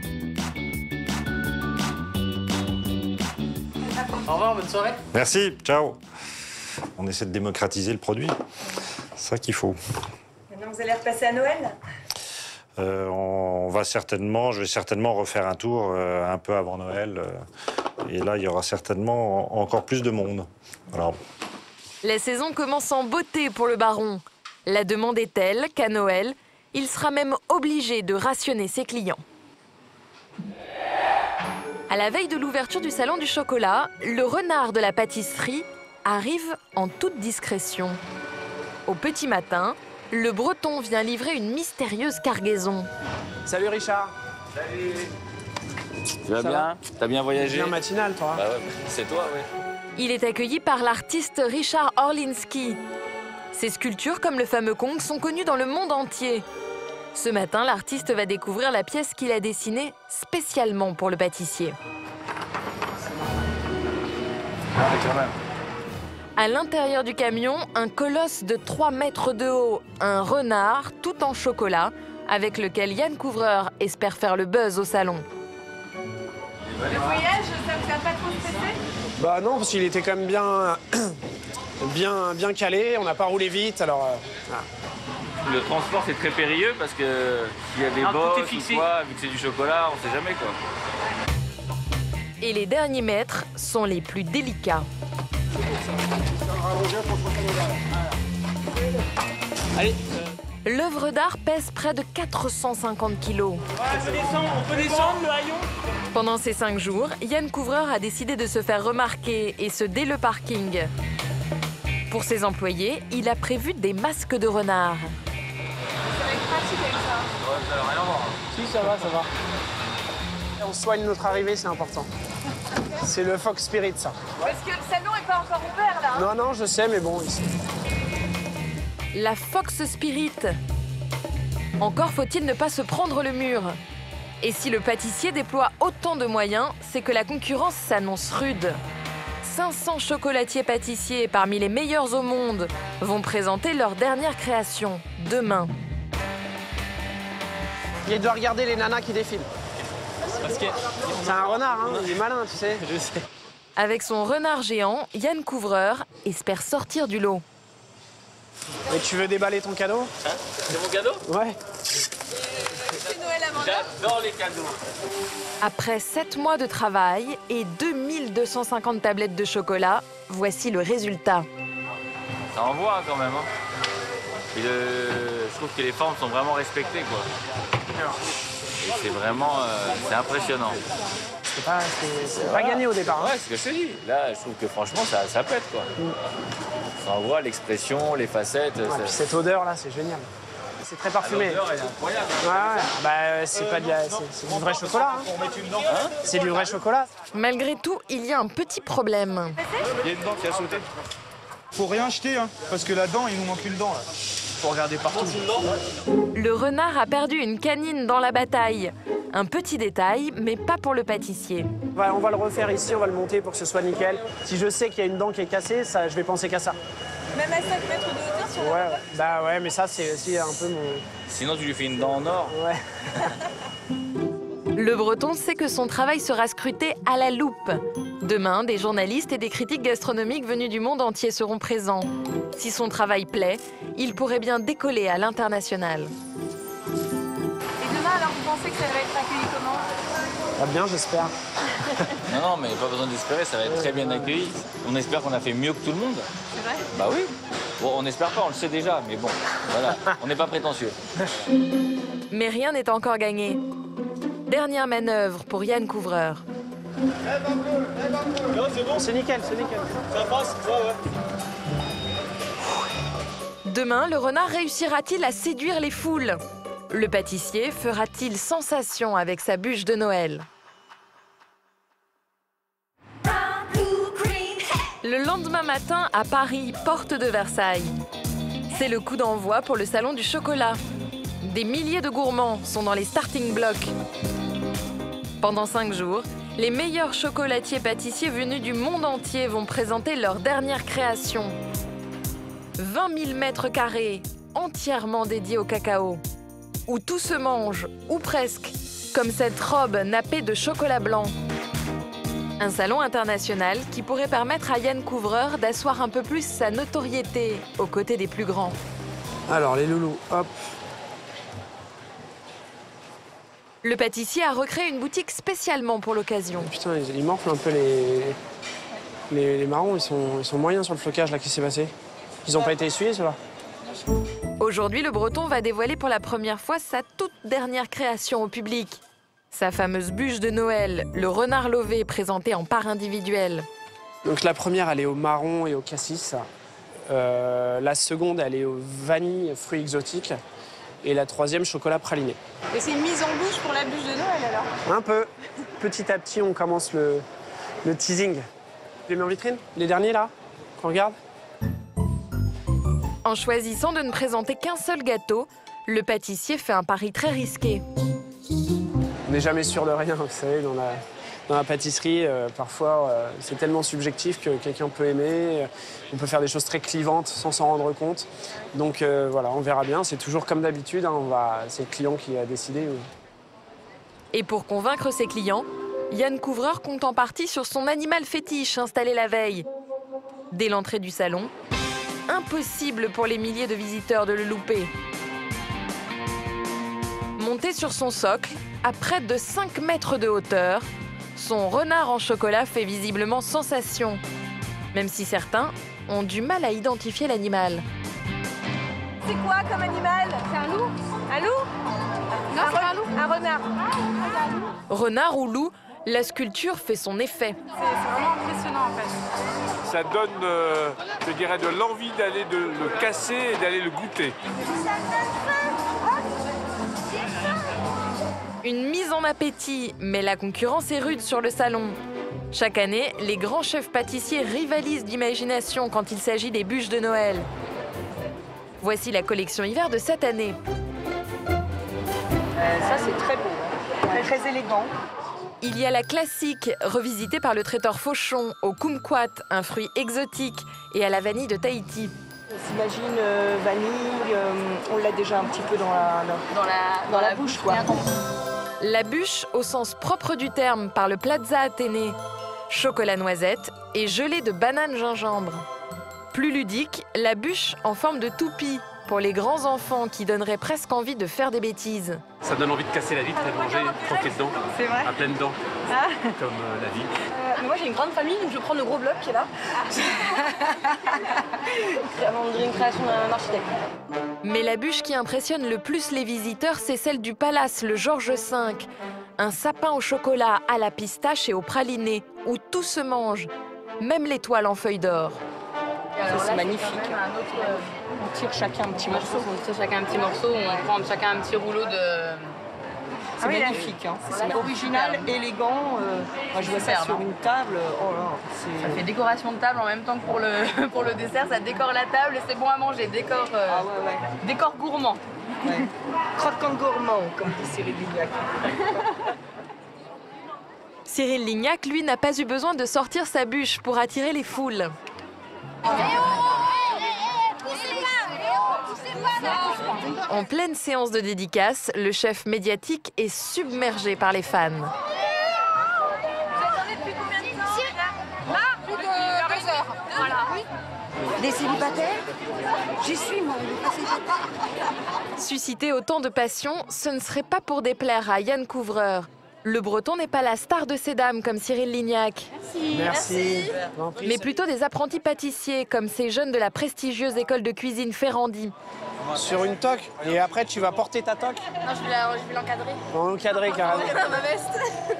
Au revoir, bonne soirée. Merci, ciao. On essaie de démocratiser le produit. C'est ça qu'il faut. Maintenant, vous allez repasser à Noël? Euh, on va certainement, je vais certainement refaire un tour euh, un peu avant Noël. euh, et là, il y aura certainement en- encore plus de monde. Voilà. La saison commence en beauté pour le baron. La demande est telle qu'à Noël, il sera même obligé de rationner ses clients. À la veille de l'ouverture du salon du chocolat, le renard de la pâtisserie arrive en toute discrétion. Au petit matin, le breton vient livrer une mystérieuse cargaison. Salut Richard. Salut. Tu vas Ça bien? va T'as bien voyagé? Bien matinal, toi. Bah ouais, c'est toi, ouais. Il est accueilli par l'artiste Richard Orlinski. Ses sculptures, comme le fameux Kong, sont connues dans le monde entier. Ce matin, l'artiste va découvrir la pièce qu'il a dessinée spécialement pour le pâtissier. À l'intérieur du camion, un colosse de trois mètres de haut, un renard tout en chocolat, avec lequel Yann Couvreur espère faire le buzz au salon. Le voyage, ça vous a pas trop stressé? Bah non, parce qu'il était quand même bien, bien, bien calé. On n'a pas roulé vite, alors. euh, voilà. Le transport, c'est très périlleux parce que s'il y a des Ah, tout bosses est ou fixé. quoi, vu que c'est du chocolat, on sait jamais, quoi. Et les derniers mètres sont les plus délicats. Allez. L'œuvre d'art pèse près de quatre cent cinquante kilos. On peut descendre, on peut descendre le haillon. Pendant ces cinq jours, Yann Couvreur a décidé de se faire remarquer, et ce dès le parking. Pour ses employés, il a prévu des masques de renard. Ça va être pratique avec ça. Ouais, ça n'a rien à voir. Si, ça va, ça va. On soigne notre arrivée, c'est important. C'est le Fox Spirit, ça. Parce que le salon est pas encore ouvert, là. Non, non, je sais, mais bon, ici. La Fox Spirit. Encore faut-il ne pas se prendre le mur. Et si le pâtissier déploie autant de moyens, c'est que la concurrence s'annonce rude. cinq cents chocolatiers pâtissiers parmi les meilleurs au monde vont présenter leur dernière création demain. Il doit regarder les nanas qui défilent. Parce que... C'est un renard, hein, il est malin, tu sais. Je sais. Avec son renard géant, Yann Couvreur espère sortir du lot. Et tu veux déballer ton cadeau? Hein? C'est mon cadeau? Ouais. C'est Noël avant. J'adore les cadeaux. Après sept mois de travail et deux mille deux cent cinquante tablettes de chocolat, voici le résultat. Ça envoie hein, quand même. Hein. Et le... Je trouve que les formes sont vraiment respectées, quoi. Et c'est vraiment... euh, c'est impressionnant. C'est pas, c'est- c'est pas gagné au départ. hein. Ouais, c'est ce que je te dis. Là, je trouve que franchement, ça, ça pète, quoi. Ça envoie l'expression, les facettes. Ouais, ça- puis cette odeur là, c'est génial. C'est très parfumé. Ah, l'odeur, elle est incroyable. Ouais, ouais. Bah, c'est pas de la- c'est c'est du vrai chocolat. hein. C'est du vrai chocolat. Malgré tout, il y a un petit problème. Il y a une dent qui a sauté. Faut rien jeter, hein, parce que là-dedans, il nous manque une dent. Là. Faut regarder partout. Le renard a perdu une canine dans la bataille. Un petit détail, mais pas pour le pâtissier. On va, on va le refaire ici, on va le monter pour que ce soit nickel. Si je sais qu'il y a une dent qui est cassée, ça, je vais penser qu'à ça. Même à cinq mètres de hauteur sur la Ouais, ouais. Bah ouais, mais ça, c'est aussi un peu mon... Sinon, tu lui fais une dent en or. Ouais. Le Breton sait que son travail sera scruté à la loupe. Demain, des journalistes et des critiques gastronomiques venus du monde entier seront présents. Si son travail plaît, il pourrait bien décoller à l'international. Et demain, alors, vous pensez que ça va être accueilli comment? Ah bien, j'espère. Non, non, mais pas besoin d'espérer, ça va être très bien accueilli. On espère qu'on a fait mieux que tout le monde. C'est vrai? Bah oui. Bon, on n'espère pas, on le sait déjà, mais bon, voilà, on n'est pas prétentieux. Mais rien n'est encore gagné. Dernière manœuvre pour Yann Couvreur. Non, c'est bon, c'est nickel, c'est nickel. Ça passe, ouais, ouais. Demain, le renard réussira-t-il à séduire les foules? Le pâtissier fera-t-il sensation avec sa bûche de Noël? Le lendemain matin, à Paris, porte de Versailles. C'est le coup d'envoi pour le salon du chocolat. Des milliers de gourmands sont dans les starting blocks. Pendant cinq jours, les meilleurs chocolatiers pâtissiers venus du monde entier vont présenter leur dernière création. vingt mille mètres carrés entièrement dédiés au cacao, où tout se mange, ou presque, comme cette robe nappée de chocolat blanc. Un salon international qui pourrait permettre à Yann Couvreur d'asseoir un peu plus sa notoriété aux côtés des plus grands. Alors, les loulous, hop. Le pâtissier a recréé une boutique spécialement pour l'occasion. Putain, ils, ils morflent un peu les... Les, les marrons, ils sont, ils sont moyens sur le flocage, là, qui s'est passé. Ils n'ont pas été essuyés, ceux-là. Aujourd'hui, le Breton va dévoiler pour la première fois sa toute dernière création au public. Sa fameuse bûche de Noël, le renard lové présenté en part individuelle. Donc la première, elle est au marron et au cassis. Euh, la seconde, elle est au vanille, fruits exotiques. Et la troisième, chocolat praliné. Et c'est une mise en bouche pour la bûche de Noël, alors? Un peu. Petit à petit, on commence le, le teasing. Tu les mets en vitrine? Les derniers, là, qu'on regarde? En choisissant de ne présenter qu'un seul gâteau, le pâtissier fait un pari très risqué. On n'est jamais sûr de rien, vous savez, dans la, dans la pâtisserie, euh, parfois, euh, c'est tellement subjectif que quelqu'un peut aimer, euh, on peut faire des choses très clivantes sans s'en rendre compte. Donc euh, voilà, on verra bien, c'est toujours comme d'habitude, hein, c'est le client qui a décidé. Oui. Et pour convaincre ses clients, Yann Couvreur compte en partie sur son animal fétiche installé la veille. Dès l'entrée du salon, impossible pour les milliers de visiteurs de le louper. Monté sur son socle, à près de cinq mètres de hauteur, son renard en chocolat fait visiblement sensation, même si certains ont du mal à identifier l'animal. C'est quoi comme animal? C'est un loup? Un loup? Non, c'est un loup. Un renard. Renard ou loup, la sculpture fait son effet. C'est vraiment impressionnant en fait. Ça donne, euh, je dirais, de l'envie d'aller de le casser et d'aller le goûter. Une mise en appétit, mais la concurrence est rude sur le salon. Chaque année, les grands chefs pâtissiers rivalisent d'imagination quand il s'agit des bûches de Noël. Voici la collection hiver de cette année. Euh, ça, c'est très beau, très, très élégant. Il y a la classique, revisitée par le traiteur Fauchon, au kumquat, un fruit exotique, et à la vanille de Tahiti. On s'imagine euh, vanille, euh, on l'a déjà un petit peu dans la, dans, Dans la, dans la bouche, quoi. La bûche, au sens propre du terme, par le Plaza Athénée. Chocolat noisette et gelée de banane gingembre. Plus ludique, la bûche en forme de toupie, pour les grands enfants qui donneraient presque envie de faire des bêtises. Ça donne envie de casser la vitre et de manger, croquer dedans. C'est vrai? À pleines dents, Ah. comme euh, la vie. Euh, mais moi j'ai une grande famille, donc je prends le gros bloc qui est là. On dirait une création d'un architecte. Mais la bûche qui impressionne le plus les visiteurs, c'est celle du Palace, le Georges cinq. Un sapin au chocolat, à la pistache et au praliné, où tout se mange, même l'étoile en feuille d'or. C'est magnifique. On tire chacun un petit morceau. On tire chacun un petit morceau, on prend chacun un petit rouleau de... C'est magnifique. Hein. C'est original, élégant. Euh, moi, je vois ça sur une table. Oh là, ça fait décoration de table en même temps que pour le, pour le dessert. Ça décore la table et c'est bon à manger. Décor, euh, ah ouais, ouais. décor gourmand. Ouais. Croquant gourmand, comme dit Cyril Lignac. Cyril Lignac, lui, n'a pas eu besoin de sortir sa bûche pour attirer les foules. En pleine séance de dédicace, le chef médiatique est submergé par les fans. Vous attendez depuis combien de temps? Là, plus de deux heures. Voilà. Des célibataires? J'y suis, moi. Susciter autant de passion, ce ne serait pas pour déplaire à Yann Couvreur. Le Breton n'est pas la star de ces dames comme Cyril Lignac. Merci. Merci. Mais plutôt des apprentis pâtissiers comme ces jeunes de la prestigieuse école de cuisine Ferrandi. Sur une toque. Et après, tu vas porter ta toque? Non, je vais l'encadrer. Bon, l'encadrer carrément. Dans ma veste.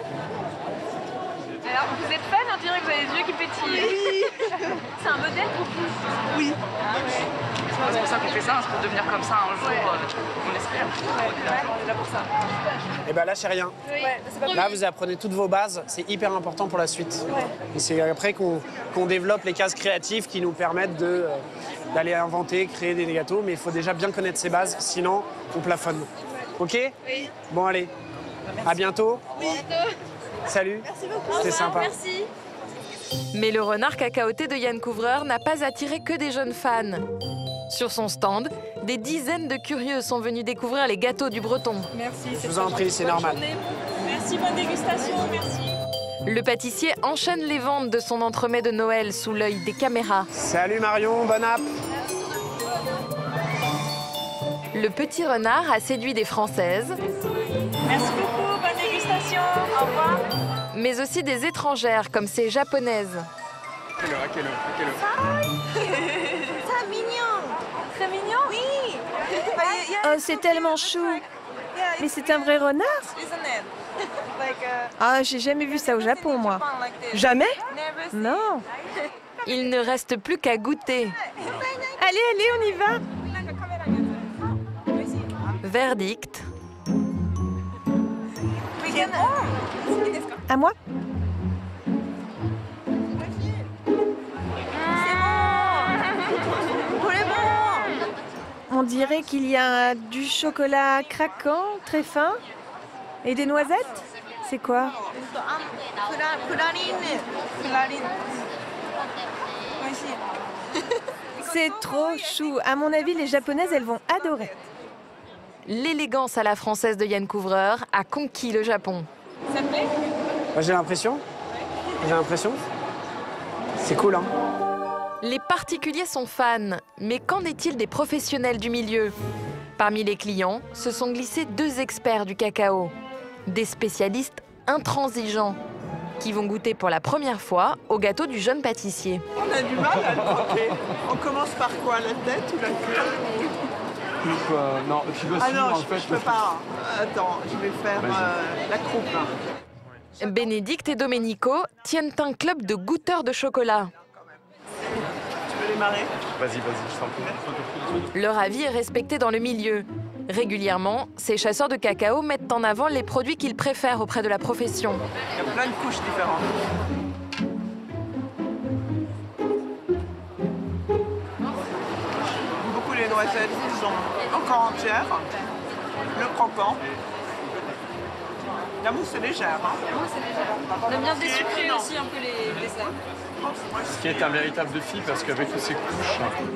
Alors, vous êtes fan, on dirait que vous avez les yeux qui pétillent. Oui. C'est un modèle pour vous? Oui. Ah ouais. C'est pour ça qu'on fait ça, c'est pour devenir comme ça un jour, ouais. euh, on espère. Ouais, on est là pour ça. Et ben là, c'est rien. Ouais, là, vous apprenez toutes vos bases, c'est hyper important pour la suite. Ouais. Et c'est après qu'on qu'on développe les cases créatives qui nous permettent de, euh, d'aller inventer, créer des gâteaux, mais il faut déjà bien connaître ces bases, sinon on plafonne. Ok? Oui. Bon, allez. Merci. À bientôt. Oui. Salut. Merci beaucoup. C'était sympa. Merci. Mais le renard cacaoté de Yann Couvreur n'a pas attiré que des jeunes fans. Sur son stand, des dizaines de curieux sont venus découvrir les gâteaux du Breton. Merci. Je vous en prie, c'est normal. Merci, bonne dégustation, merci. Le pâtissier enchaîne les ventes de son entremets de Noël sous l'œil des caméras. Salut Marion, bon app. Le petit renard a séduit des Françaises. Merci beaucoup, bonne dégustation, au revoir. Mais aussi des étrangères comme ces Japonaises. À quelle heure, à quelle heure, à quelle heure? C'est mignon. Très mignon? Oui. Oh, c'est tellement chou. Mais c'est un vrai renard? Ah, j'ai jamais vu ça au Japon, moi. Jamais? Non. Il ne reste plus qu'à goûter. Allez, allez, on y va. Verdict. À moi? On dirait qu'il y a du chocolat craquant, très fin, et des noisettes. C'est quoi? C'est trop chou. À mon avis, les Japonaises, elles vont adorer. L'élégance à la française de Yann Couvreur a conquis le Japon. Ça te plaît? Moi, j'ai l'impression. J'ai l'impression. C'est cool, hein? Les particuliers sont fans, mais qu'en est-il des professionnels du milieu? Parmi les clients, se sont glissés deux experts du cacao, des spécialistes intransigeants, qui vont goûter pour la première fois au gâteau du jeune pâtissier. On a du mal à le croquer. On commence par quoi? La tête ou la queue? Euh, non, tu dois ah suivre, non, en je, fait, je peux pas. Attends, je vais faire euh, la croupe. Là. Bénédicte et Domenico tiennent un club de goûteurs de chocolat. Tu veux démarrer? Vas-y, vas-y, je t'en prie. Leur avis est respecté dans le milieu. Régulièrement, ces chasseurs de cacao mettent en avant les produits qu'ils préfèrent auprès de la profession. Il y a plein de couches différentes. Beaucoup les noisettes qui sont encore entières. Le croquant. La mousse est légère. Hein. La mousse est légère. On aime bien désucrer aussi un peu les desserts. Ce qui est un véritable défi parce qu'avec toutes ces couches.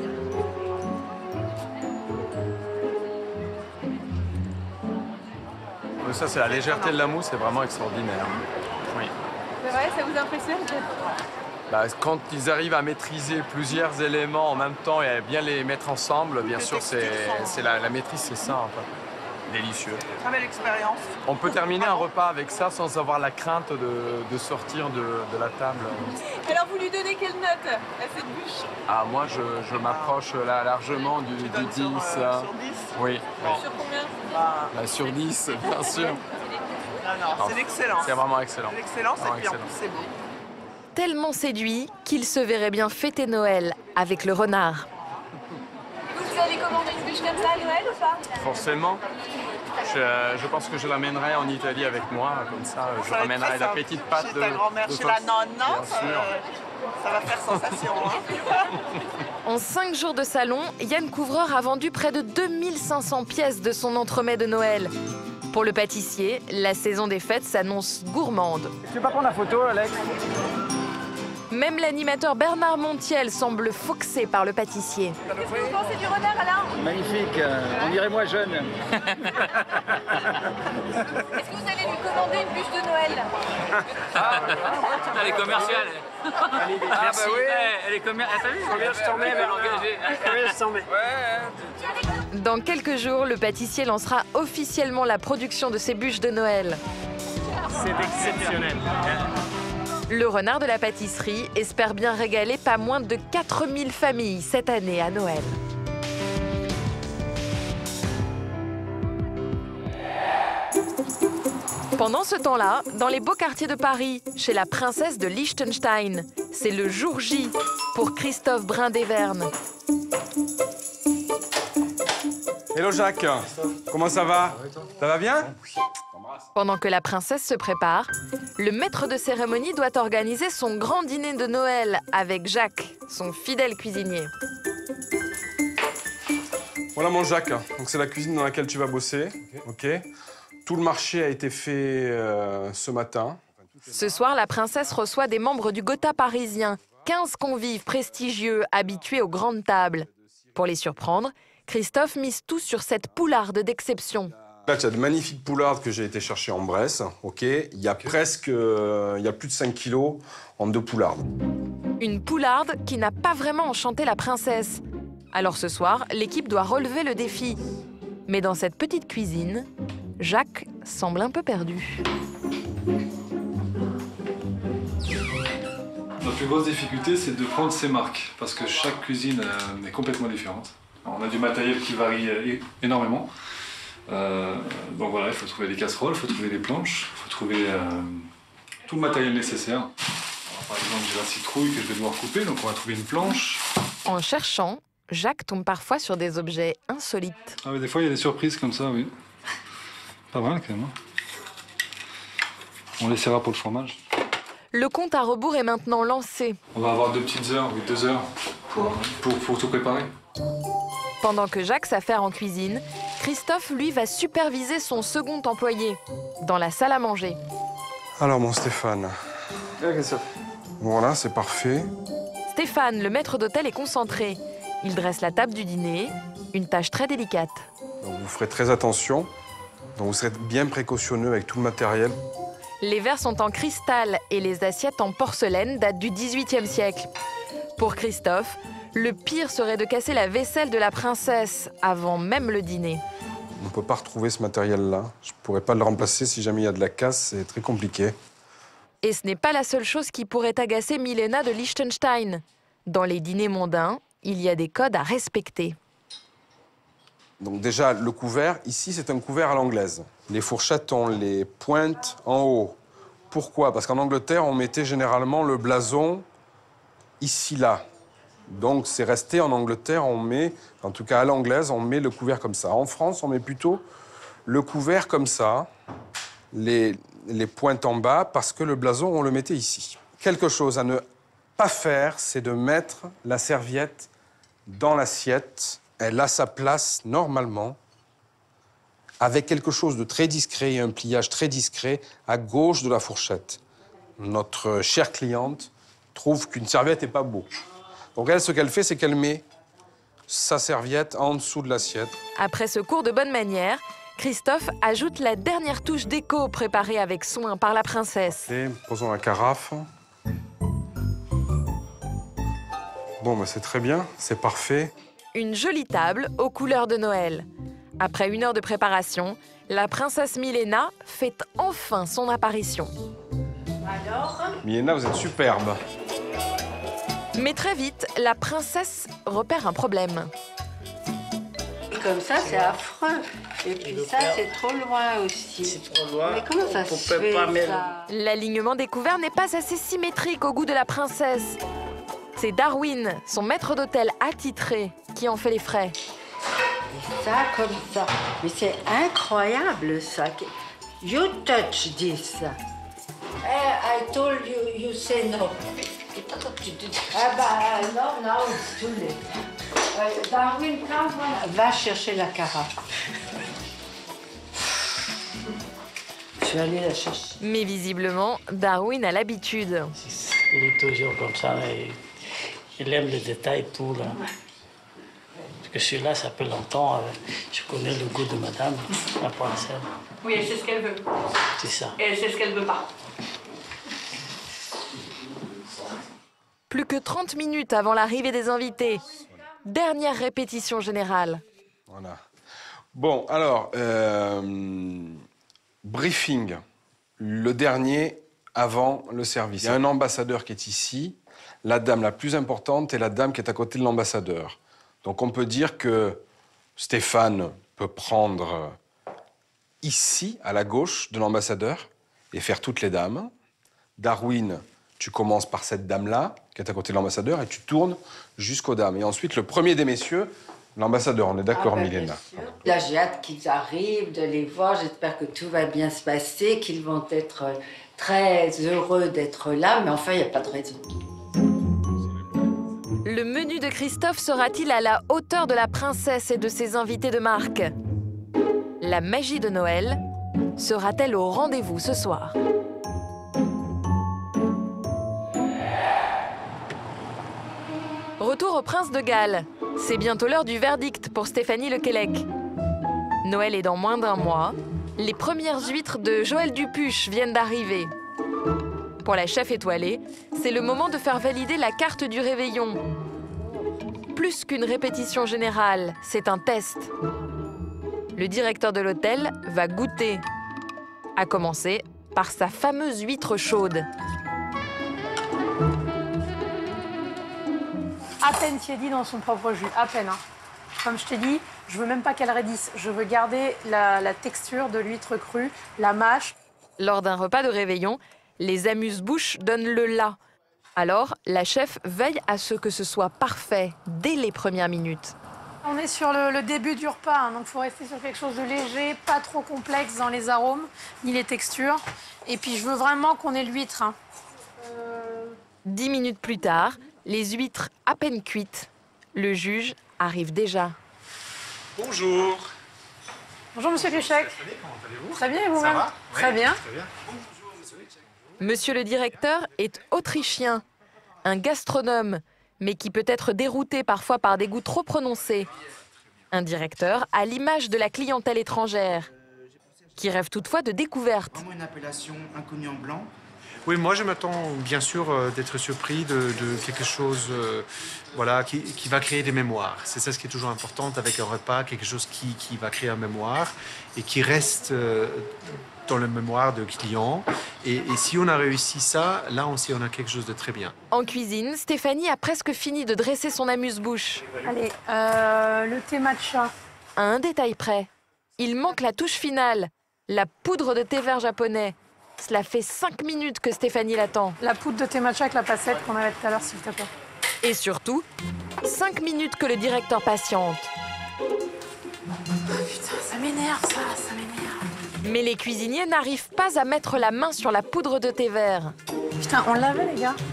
Ça, c'est la légèreté de la mousse, c'est vraiment extraordinaire. Oui. C'est vrai, ça vous impressionne? Bah, quand ils arrivent à maîtriser plusieurs éléments en même temps et à bien les mettre ensemble, bien sûr, c'est la, la maîtrise, c'est ça. En fait. Délicieux. Très belle expérience. On peut terminer un repas avec ça sans avoir la crainte de, de sortir de, de la table. Alors, vous lui donnez quelle note à cette bûche? Ah, moi, je, je m'approche là largement du, du dix. Sur, euh, sur dix? Oui. oui. Sur combien? Bah, sur dix, bien sûr. Non, non, c'est l'excellence. C'est vraiment excellent. C'est l'excellence et puis en plus, c'est beau. Tellement séduit qu'il se verrait bien fêter Noël avec le renard. Vous, vous avez commandé une bûche comme ça à Noël ou pas? Forcément. Je, je pense que je l'amènerai en Italie avec moi, comme ça je Ça va être ramènerai très la simple. petite pâte Chez de ta grand-mère, de chez Fox. la nonna, Bien sûr. euh, ça va faire sensation. Hein. En cinq jours de salon, Yann Couvreur a vendu près de deux mille cinq cents pièces de son entremets de Noël. Pour le pâtissier, la saison des fêtes s'annonce gourmande. Tu veux pas prendre la photo, Alex? Même l'animateur Bernard Montiel semble foxé par le pâtissier. Qu'est-ce que vous pensez du renard, Alain? Magnifique, euh, on dirait moi jeune. Est-ce que vous allez lui commander une bûche de Noël? Ah, elle est commerciale. Ah Ah bah bah oui. oui. Elle est commerciale. T'as vu? Combien je t'en mets, Elle est engagée. Combien je t'en mets? Dans quelques jours, le pâtissier lancera officiellement la production de ses bûches de Noël. C'est exceptionnel. Le renard de la pâtisserie espère bien régaler pas moins de quatre mille familles cette année à Noël. Pendant ce temps-là, dans les beaux quartiers de Paris, chez la princesse de Liechtenstein, c'est le jour J pour Christophe Brun-Deverne. Hello Jacques, comment ça va? Ça va bien? Pendant que la princesse se prépare, le maître de cérémonie doit organiser son grand dîner de Noël avec Jacques, son fidèle cuisinier. Voilà mon Jacques, donc c'est la cuisine dans laquelle tu vas bosser. Ok. Tout le marché a été fait euh, ce matin. Ce soir, la princesse reçoit des membres du Gotha parisien, quinze convives prestigieux habitués aux grandes tables. Pour les surprendre, Christophe mise tout sur cette poularde d'exception. Là, tu as de magnifiques poulardes que j'ai été chercher en Bresse. Ok. Il y a presque, euh, il y a plus de cinq kilos en deux poulardes. Une poularde qui n'a pas vraiment enchanté la princesse. Alors ce soir, l'équipe doit relever le défi. Mais dans cette petite cuisine, Jacques semble un peu perdu. Notre plus grosse difficulté, c'est de prendre ses marques, parce que chaque cuisine euh, est complètement différente. Alors, on a du matériel qui varie euh, énormément. Euh, donc voilà, il faut trouver des casseroles, il faut trouver des planches, il faut trouver euh, tout le matériel nécessaire. Alors, par exemple, j'ai la citrouille que je vais devoir couper, donc on va trouver une planche. En cherchant, Jacques tombe parfois sur des objets insolites. Ah, mais des fois, il y a des surprises comme ça, oui. Pas mal, quand même. Hein. On laissera pour le fromage. Le compte à rebours est maintenant lancé. On va avoir deux petites heures, oui, deux heures, pour, pour, pour tout préparer. Pendant que Jacques s'affaire en cuisine, Christophe, lui, va superviser son second employé, dans la salle à manger. Alors mon Stéphane. Voilà, c'est parfait. Stéphane, le maître d'hôtel, est concentré. Il dresse la table du dîner, une tâche très délicate. Donc vous ferez très attention. Donc vous serez bien précautionneux avec tout le matériel. Les verres sont en cristal et les assiettes en porcelaine datent du dix-huitième siècle. Pour Christophe, le pire serait de casser la vaisselle de la princesse avant même le dîner. On ne peut pas retrouver ce matériel-là. Je ne pourrais pas le remplacer si jamais il y a de la casse, c'est très compliqué. Et ce n'est pas la seule chose qui pourrait agacer Milena de Liechtenstein. Dans les dîners mondains, il y a des codes à respecter. Donc déjà, le couvert, ici, c'est un couvert à l'anglaise. Les fourchettes ont les pointes en haut. Pourquoi? Parce qu'en Angleterre, on mettait généralement le blason ici, là. Donc c'est resté en Angleterre, on met, en tout cas à l'anglaise, on met le couvert comme ça. En France, on met plutôt le couvert comme ça, les, les pointes en bas, parce que le blason, on le mettait ici. Quelque chose à ne pas faire, c'est de mettre la serviette dans l'assiette. Elle a sa place normalement, avec quelque chose de très discret et un pliage très discret à gauche de la fourchette. Notre chère cliente trouve qu'une serviette n'est pas beau. Donc elle, ce qu'elle fait, c'est qu'elle met sa serviette en dessous de l'assiette. Après ce cours de bonne manière, Christophe ajoute la dernière touche déco préparée avec soin par la princesse. Et posons la carafe. Bon, ben c'est très bien, c'est parfait. Une jolie table aux couleurs de Noël. Après une heure de préparation, la princesse Milena fait enfin son apparition. Alors? Milena, vous êtes superbe. Mais très vite, la princesse repère un problème. Comme ça, c'est affreux. Et puis ça, c'est trop loin aussi. C'est trop loin. Mais comment ça se fait, ça? L'alignement des couverts n'est pas assez symétrique au goût de la princesse. C'est Darwin, son maître d'hôtel attitré, qui en fait les frais. Et ça, comme ça. Mais c'est incroyable, ça. You touch this. I told you, you say no. Ah bah non, non, it's too late. Darwin, come on. Va chercher la carafe. Je vais aller la chercher. Mais visiblement, Darwin a l'habitude. Il est toujours comme ça. Et il aime les détails, tout. Là. Parce que celui-là, ça fait longtemps. Je connais le goût de madame, la princesse. Oui, elle sait ce qu'elle veut. C'est ça. Et elle sait ce qu'elle veut pas. Plus que trente minutes avant l'arrivée des invités. Dernière répétition générale. Voilà. Bon, alors, euh, briefing, le dernier avant le service. Il y a un ambassadeur qui est ici. La dame la plus importante est la dame qui est à côté de l'ambassadeur. Donc on peut dire que Stéphane peut prendre ici, à la gauche de l'ambassadeur, et faire toutes les dames. Darwin, tu commences par cette dame-là, qui est à côté de l'ambassadeur, et tu tournes jusqu'aux dames. Et ensuite, le premier des messieurs, l'ambassadeur. On est d'accord, ah ben, Milena? Là, j'ai hâte qu'ils arrivent, de les voir. J'espère que tout va bien se passer, qu'ils vont être très heureux d'être là. Mais enfin, il n'y a pas de raison. Le menu de Christophe sera-t-il à la hauteur de la princesse et de ses invités de marque? La magie de Noël sera-t-elle au rendez-vous ce soir? Retour au Prince de Galles. C'est bientôt l'heure du verdict pour Stéphanie Lequelec. Noël est dans moins d'un mois. Les premières huîtres de Joël Dupuche viennent d'arriver. Pour la chef étoilée, c'est le moment de faire valider la carte du réveillon. Plus qu'une répétition générale, c'est un test. Le directeur de l'hôtel va goûter. À commencer par sa fameuse huître chaude. À peine tiédi dans son propre jus, à peine. Hein. Comme je t'ai dit, je veux même pas qu'elle raidisse. Je veux garder la, la texture de l'huître crue, la mâche. Lors d'un repas de réveillon, les amuse-bouches donnent le là. Alors, la chef veille à ce que ce soit parfait dès les premières minutes. On est sur le, le début du repas, hein, donc il faut rester sur quelque chose de léger, pas trop complexe dans les arômes, ni les textures. Et puis, je veux vraiment qu'on ait l'huître. Hein. Euh... Dix minutes plus tard, les huîtres à peine cuites, le juge arrive déjà. Bonjour. Bonjour, monsieur Krichek. Comment allez-vous? Très bien, et vous-même? Très bien. Très bien. Monsieur le directeur est autrichien, un gastronome, mais qui peut être dérouté parfois par des goûts trop prononcés. Un directeur à l'image de la clientèle étrangère, qui rêve toutefois de découvertes. Vraiment une appellation inconnue en blanc. Oui, moi je m'attends bien sûr euh, d'être surpris de, de quelque chose euh, voilà, qui, qui va créer des mémoires. C'est ça ce qui est toujours important avec un repas, quelque chose qui, qui va créer une mémoire et qui reste euh, dans la mémoire de client. Et, et si on a réussi ça, là on sait on a quelque chose de très bien. En cuisine, Stéphanie a presque fini de dresser son amuse-bouche. Allez, euh, le thé matcha. À un détail près, il manque la touche finale, la poudre de thé vert japonais. Cela fait cinq minutes que Stéphanie l'attend. La poudre de thé matcha avec la passette qu'on avait tout à l'heure, s'il te plaît. Et surtout, cinq minutes que le directeur patiente. Oh, putain, ça m'énerve, ça, ça m'énerve. Mais les cuisiniers n'arrivent pas à mettre la main sur la poudre de thé vert. Putain, on l'avait, les gars.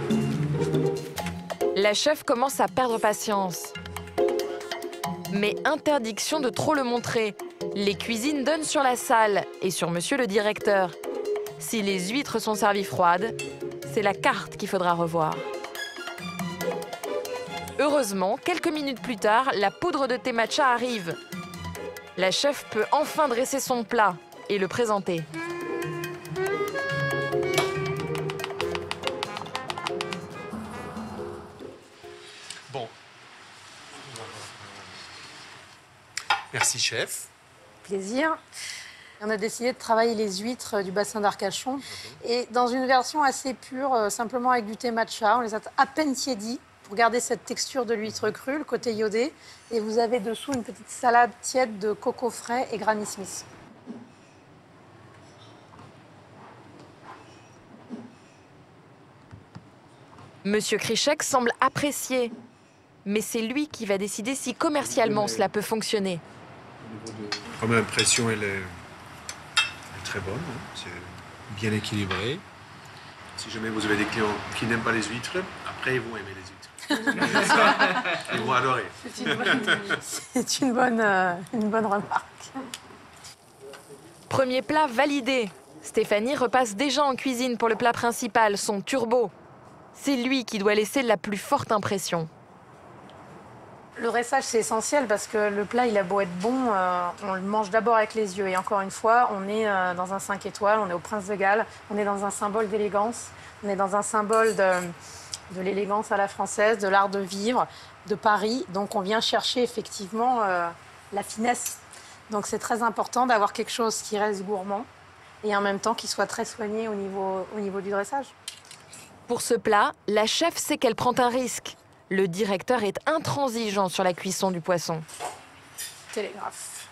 La chef commence à perdre patience. Mais interdiction de trop le montrer. Les cuisines donnent sur la salle et sur monsieur le directeur. Si les huîtres sont servies froides, c'est la carte qu'il faudra revoir. Heureusement, quelques minutes plus tard, la poudre de thé matcha arrive. La chef peut enfin dresser son plat et le présenter. Bon. Merci, chef. Plaisir. On a décidé de travailler les huîtres du bassin d'Arcachon. Et dans une version assez pure, euh, simplement avec du thé matcha. On les a à peine tiédis pour garder cette texture de l'huître crue, le côté iodé. Et vous avez dessous une petite salade tiède de coco frais et Granny Smith. Monsieur Krichek semble apprécier. Mais c'est lui qui va décider si commercialement cela peut fonctionner. Première impression, elle est, elle est très bonne, hein. C'est bien équilibré. Si jamais vous avez des clients qui n'aiment pas les huîtres, après ils vont aimer les huîtres. Ça, ils vont adorer. C'est une bonne, c'est une bonne, euh, une bonne remarque. Premier plat validé. Stéphanie repasse déjà en cuisine pour le plat principal, son turbo. C'est lui qui doit laisser la plus forte impression. Le dressage, c'est essentiel parce que le plat, il a beau être bon, euh, on le mange d'abord avec les yeux. Et encore une fois, on est euh, dans un cinq étoiles, on est au Prince de Galles, on est dans un symbole d'élégance, on est dans un symbole de, de l'élégance à la française, de l'art de vivre, de Paris. Donc on vient chercher effectivement euh, la finesse. Donc c'est très important d'avoir quelque chose qui reste gourmand et en même temps qui soit très soigné au niveau, au niveau du dressage. Pour ce plat, la chef sait qu'elle prend un risque. Le directeur est intransigeant sur la cuisson du poisson. Télégraphe.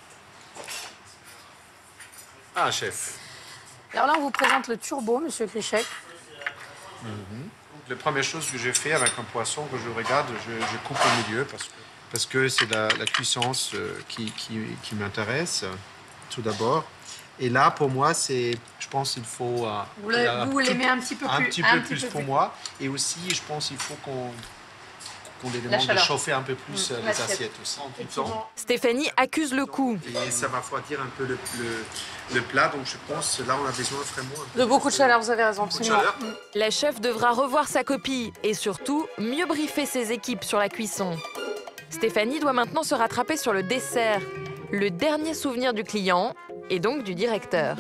Ah, chef. Alors là, on vous présente le turbo, monsieur Krichek. Mm-hmm. La première chose que j'ai fait avec un poisson que je regarde, je, je coupe au milieu parce que parce que c'est la, la cuissance qui, qui, qui m'intéresse, tout d'abord. Et là, pour moi, c'est, je pense qu'il faut... Euh, vous l'aimez un petit peu plus. Un petit peu un plus petit peu pour plus. moi. Et aussi, je pense qu'il faut qu'on qu'on les demande de chauffer un peu plus mmh. les assiettes aussi. Stéphanie accuse le coup. Et ça va refroidir un peu le, le, le plat, donc je pense que là, on a besoin vraiment... De beaucoup de chaleur, vous avez raison, absolument. La chef devra revoir sa copie et surtout, mieux briefer ses équipes sur la cuisson. Stéphanie doit maintenant se rattraper sur le dessert, le dernier souvenir du client et donc du directeur.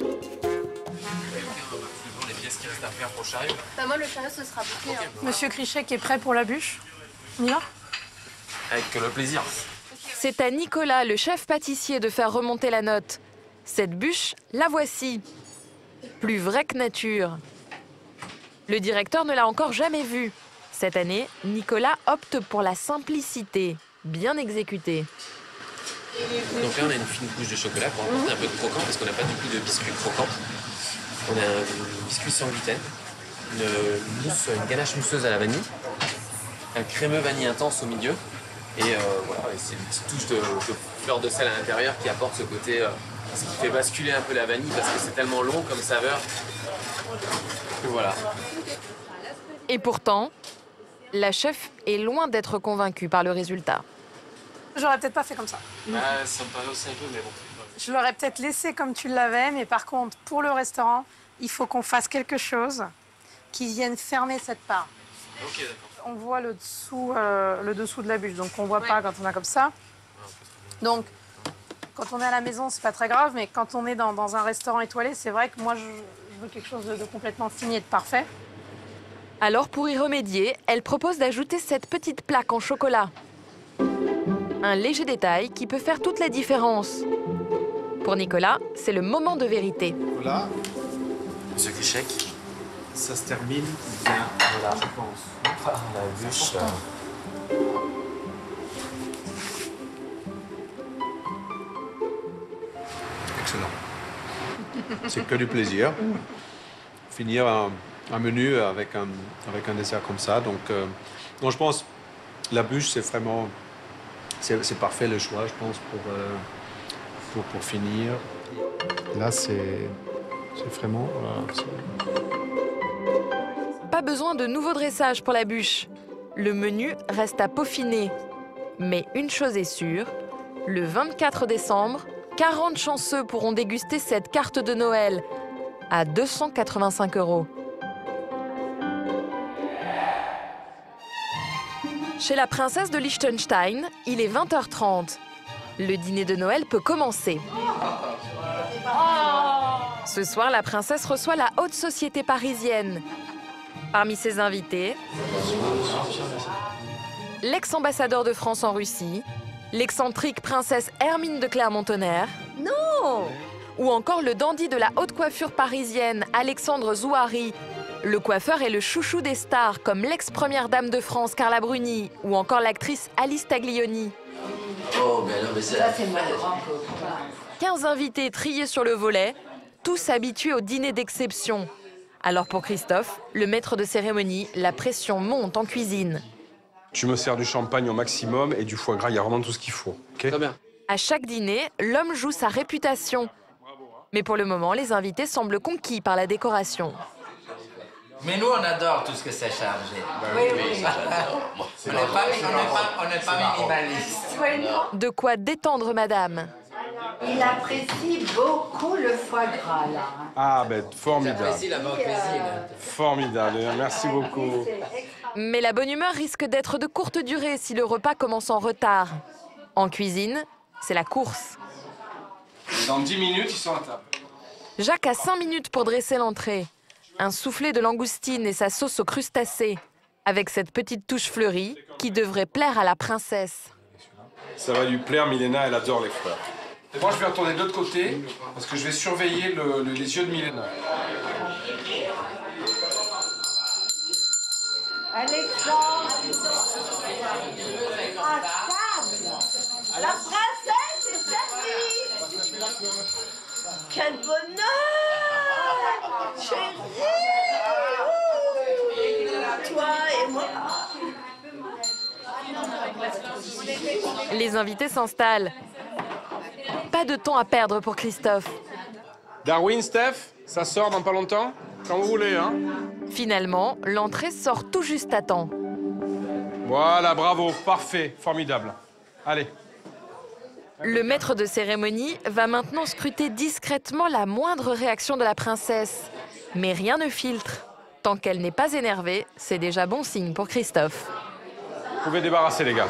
Les pièces qui restent à faire pour le chariot. Bah moi, le chariot, ce sera bouclé. Hein. Monsieur Krichek est prêt pour la bûche. On y va ? Avec le plaisir. C'est à Nicolas, le chef pâtissier, de faire remonter la note. Cette bûche, la voici. Plus vraie que nature. Le directeur ne l'a encore jamais vue. Cette année, Nicolas opte pour la simplicité, bien exécutée. Donc là, on a une fine couche de chocolat pour apporter un peu de croquant, parce qu'on n'a pas du tout de biscuit croquant. On a un biscuit sans gluten, une mousse, une ganache mousseuse à la vanille, un crémeux vanille intense au milieu, et euh, voilà, c'est une petite touche de, de fleur de sel à l'intérieur qui apporte ce côté, euh, ce qui fait basculer un peu la vanille, parce que c'est tellement long comme saveur que voilà. Et pourtant, la chef est loin d'être convaincue par le résultat. J'aurais peut-être pas fait comme ça. Ah, ça me paraît aussi un peu, mais bon. Je l'aurais peut-être laissé comme tu l'avais, mais par contre, pour le restaurant, il faut qu'on fasse quelque chose qui vienne fermer cette part. Ok, d'accord. On voit le dessous, euh, le dessous de la bûche, donc on voit ouais. pas quand on a comme ça. Donc, quand on est à la maison, c'est pas très grave, mais quand on est dans, dans un restaurant étoilé, c'est vrai que moi, je, je veux quelque chose de, de complètement fini et de parfait. Alors, pour y remédier, elle propose d'ajouter cette petite plaque en chocolat. Un léger détail qui peut faire toute la différence. Pour Nicolas, c'est le moment de vérité. Voilà. Monsieur Krichek. Ça se termine bien, voilà. je pense. Ah, la bûche. Euh... Excellent. C'est que du plaisir. Finir un, un menu avec un, avec un dessert comme ça. Donc, euh, donc je pense la bûche, c'est vraiment... C'est parfait le choix, je pense, pour, euh, pour, pour finir. Là, c'est vraiment... Voilà, pas besoin de nouveau dressage pour la bûche. Le menu reste à peaufiner. Mais une chose est sûre, le vingt-quatre décembre, quarante chanceux pourront déguster cette carte de Noël à deux cent quatre-vingt-cinq euros. Chez la princesse de Liechtenstein, il est vingt heures trente. Le dîner de Noël peut commencer. Ce soir, la princesse reçoit la haute société parisienne. Parmi ses invités, l'ex-ambassadeur de France en Russie, l'excentrique princesse Hermine de Clermont-Tonnerre, non, ou encore le dandy de la haute coiffure parisienne, Alexandre Zouhari. Le coiffeur est le chouchou des stars, comme l'ex-première dame de France, Carla Bruni, ou encore l'actrice Alice Taglioni. Oh, mais non, mais ça, c'est moi. quinze invités triés sur le volet, tous habitués au dîner d'exception. Alors pour Christophe, le maître de cérémonie, la pression monte en cuisine. Tu me sers du champagne au maximum et du foie gras, il y a vraiment tout ce qu'il faut. Okay? Très bien. À chaque dîner, l'homme joue sa réputation. Mais pour le moment, les invités semblent conquis par la décoration. Mais nous, on adore tout ce que c'est chargé. Oui, oui. On n'est pas, on n'est pas, pas minimaliste. De quoi détendre madame. Il apprécie beaucoup le foie gras, là. Ah, ben, formidable. J'apprécie la bonne cuisine. Formidable, merci beaucoup. Mais la bonne humeur risque d'être de courte durée si le repas commence en retard. En cuisine, c'est la course. Dans dix minutes, ils sont à table. Jacques a cinq minutes pour dresser l'entrée. Un soufflé de langoustine et sa sauce aux crustacés, avec cette petite touche fleurie qui devrait plaire à la princesse. Ça va lui plaire, Milena, elle adore les fleurs. Et moi, je vais retourner de l'autre côté, parce que je vais surveiller le, le, les yeux de Milena. Alexandre, à table. La princesse est servie. Quel bonheur, chérie. Toi et moi. Les invités s'installent. Pas de temps à perdre pour Christophe. Darwin, Steph, ça sort dans pas longtemps? Quand vous voulez, hein? Finalement, l'entrée sort tout juste à temps. Voilà, bravo, parfait, formidable. Allez. Le maître de cérémonie va maintenant scruter discrètement la moindre réaction de la princesse. Mais rien ne filtre. Tant qu'elle n'est pas énervée, c'est déjà bon signe pour Christophe. Vous pouvez débarrasser, les gars.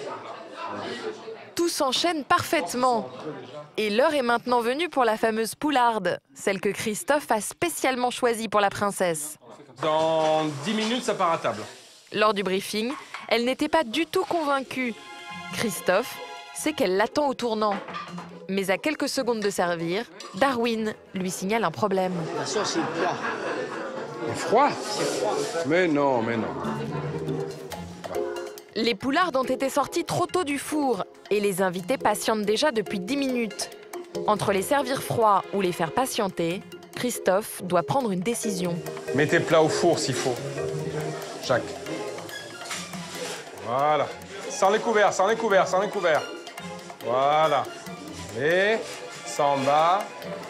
Tout s'enchaîne parfaitement. Et l'heure est maintenant venue pour la fameuse poularde, celle que Christophe a spécialement choisie pour la princesse. Dans dix minutes, ça part à table. Lors du briefing, elle n'était pas du tout convaincue. Christophe sait qu'elle l'attend au tournant. Mais à quelques secondes de servir, Darwin lui signale un problème. La sauce est froide. Froid? Mais non, mais non. Les poulardes ont été sorties trop tôt du four et les invités patientent déjà depuis dix minutes. Entre les servir froids ou les faire patienter, Christophe doit prendre une décision. Mettez plat au four s'il faut. Jacques. Voilà. Sans les couverts, sans les couverts, sans les couverts. Voilà. Et ça en bas.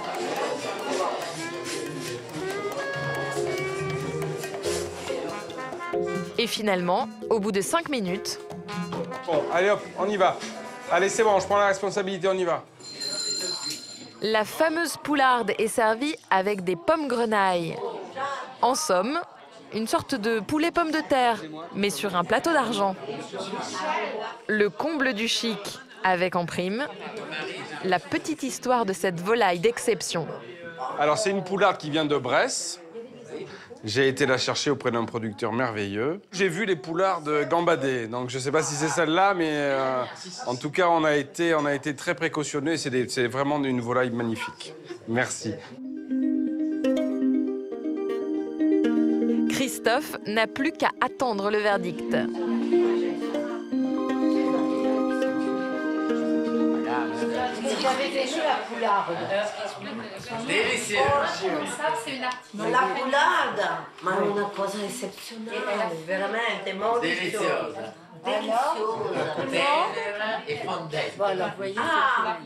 Et finalement, au bout de cinq minutes... Bon, allez hop, on y va. Allez, c'est bon, je prends la responsabilité, on y va. La fameuse poularde est servie avec des pommes grenailles. En somme, une sorte de poulet pomme de terre, mais sur un plateau d'argent. Le comble du chic, avec en prime la petite histoire de cette volaille d'exception. Alors, c'est une poularde qui vient de Bresse. J'ai été la chercher auprès d'un producteur merveilleux. J'ai vu les poulardes gambader, donc je ne sais pas si c'est celle-là, mais euh, en tout cas, on a été, on a été très précautionneux. C'est vraiment une volaille magnifique. Merci. Christophe n'a plus qu'à attendre le verdict. Vous avez déjà la poularde. Délicieux. La poularde, ma è una cosa eccezionale, veramente molto Deliziosa. deliziosa. Et fondente. Voilà, vous voyez, ah,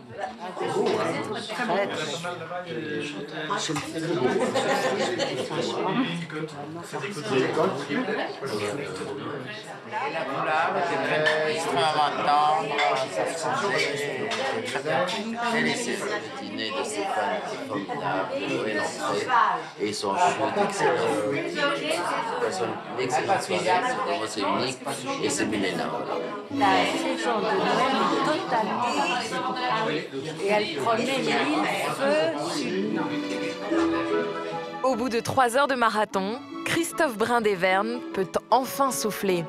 Et la poularde est extrêmement tendre, ça fondait, très bien. Délicieux. Le dîner de Stéphane était formidable, et l'entrée, et son chou excellent. C'est une excellente soirée, c'est vraiment c'est unique, et c'est Milena. la saison de Noël totalement. Et elle prenait mille feux sur Au bout de trois heures de marathon, Christophe Brun-Desvernes peut enfin souffler.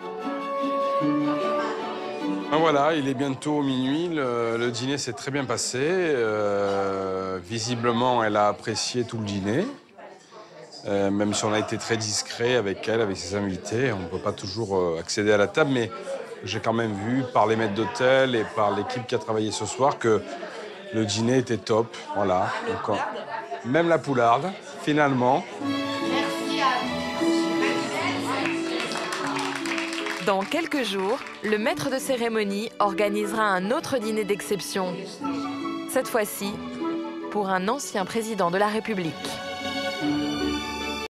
Ben voilà, il est bientôt minuit, le, le dîner s'est très bien passé. Euh, visiblement, elle a apprécié tout le dîner. Euh, même si on a été très discret avec elle, avec ses invités. On ne peut pas toujours euh, accéder à la table, mais j'ai quand même vu par les maîtres d'hôtel et par l'équipe qui a travaillé ce soir que le dîner était top. Voilà. Donc, on... même la poularde, finalement. Merci à vous. Dans quelques jours, le maître de cérémonie organisera un autre dîner d'exception. Cette fois-ci, pour un ancien président de la République.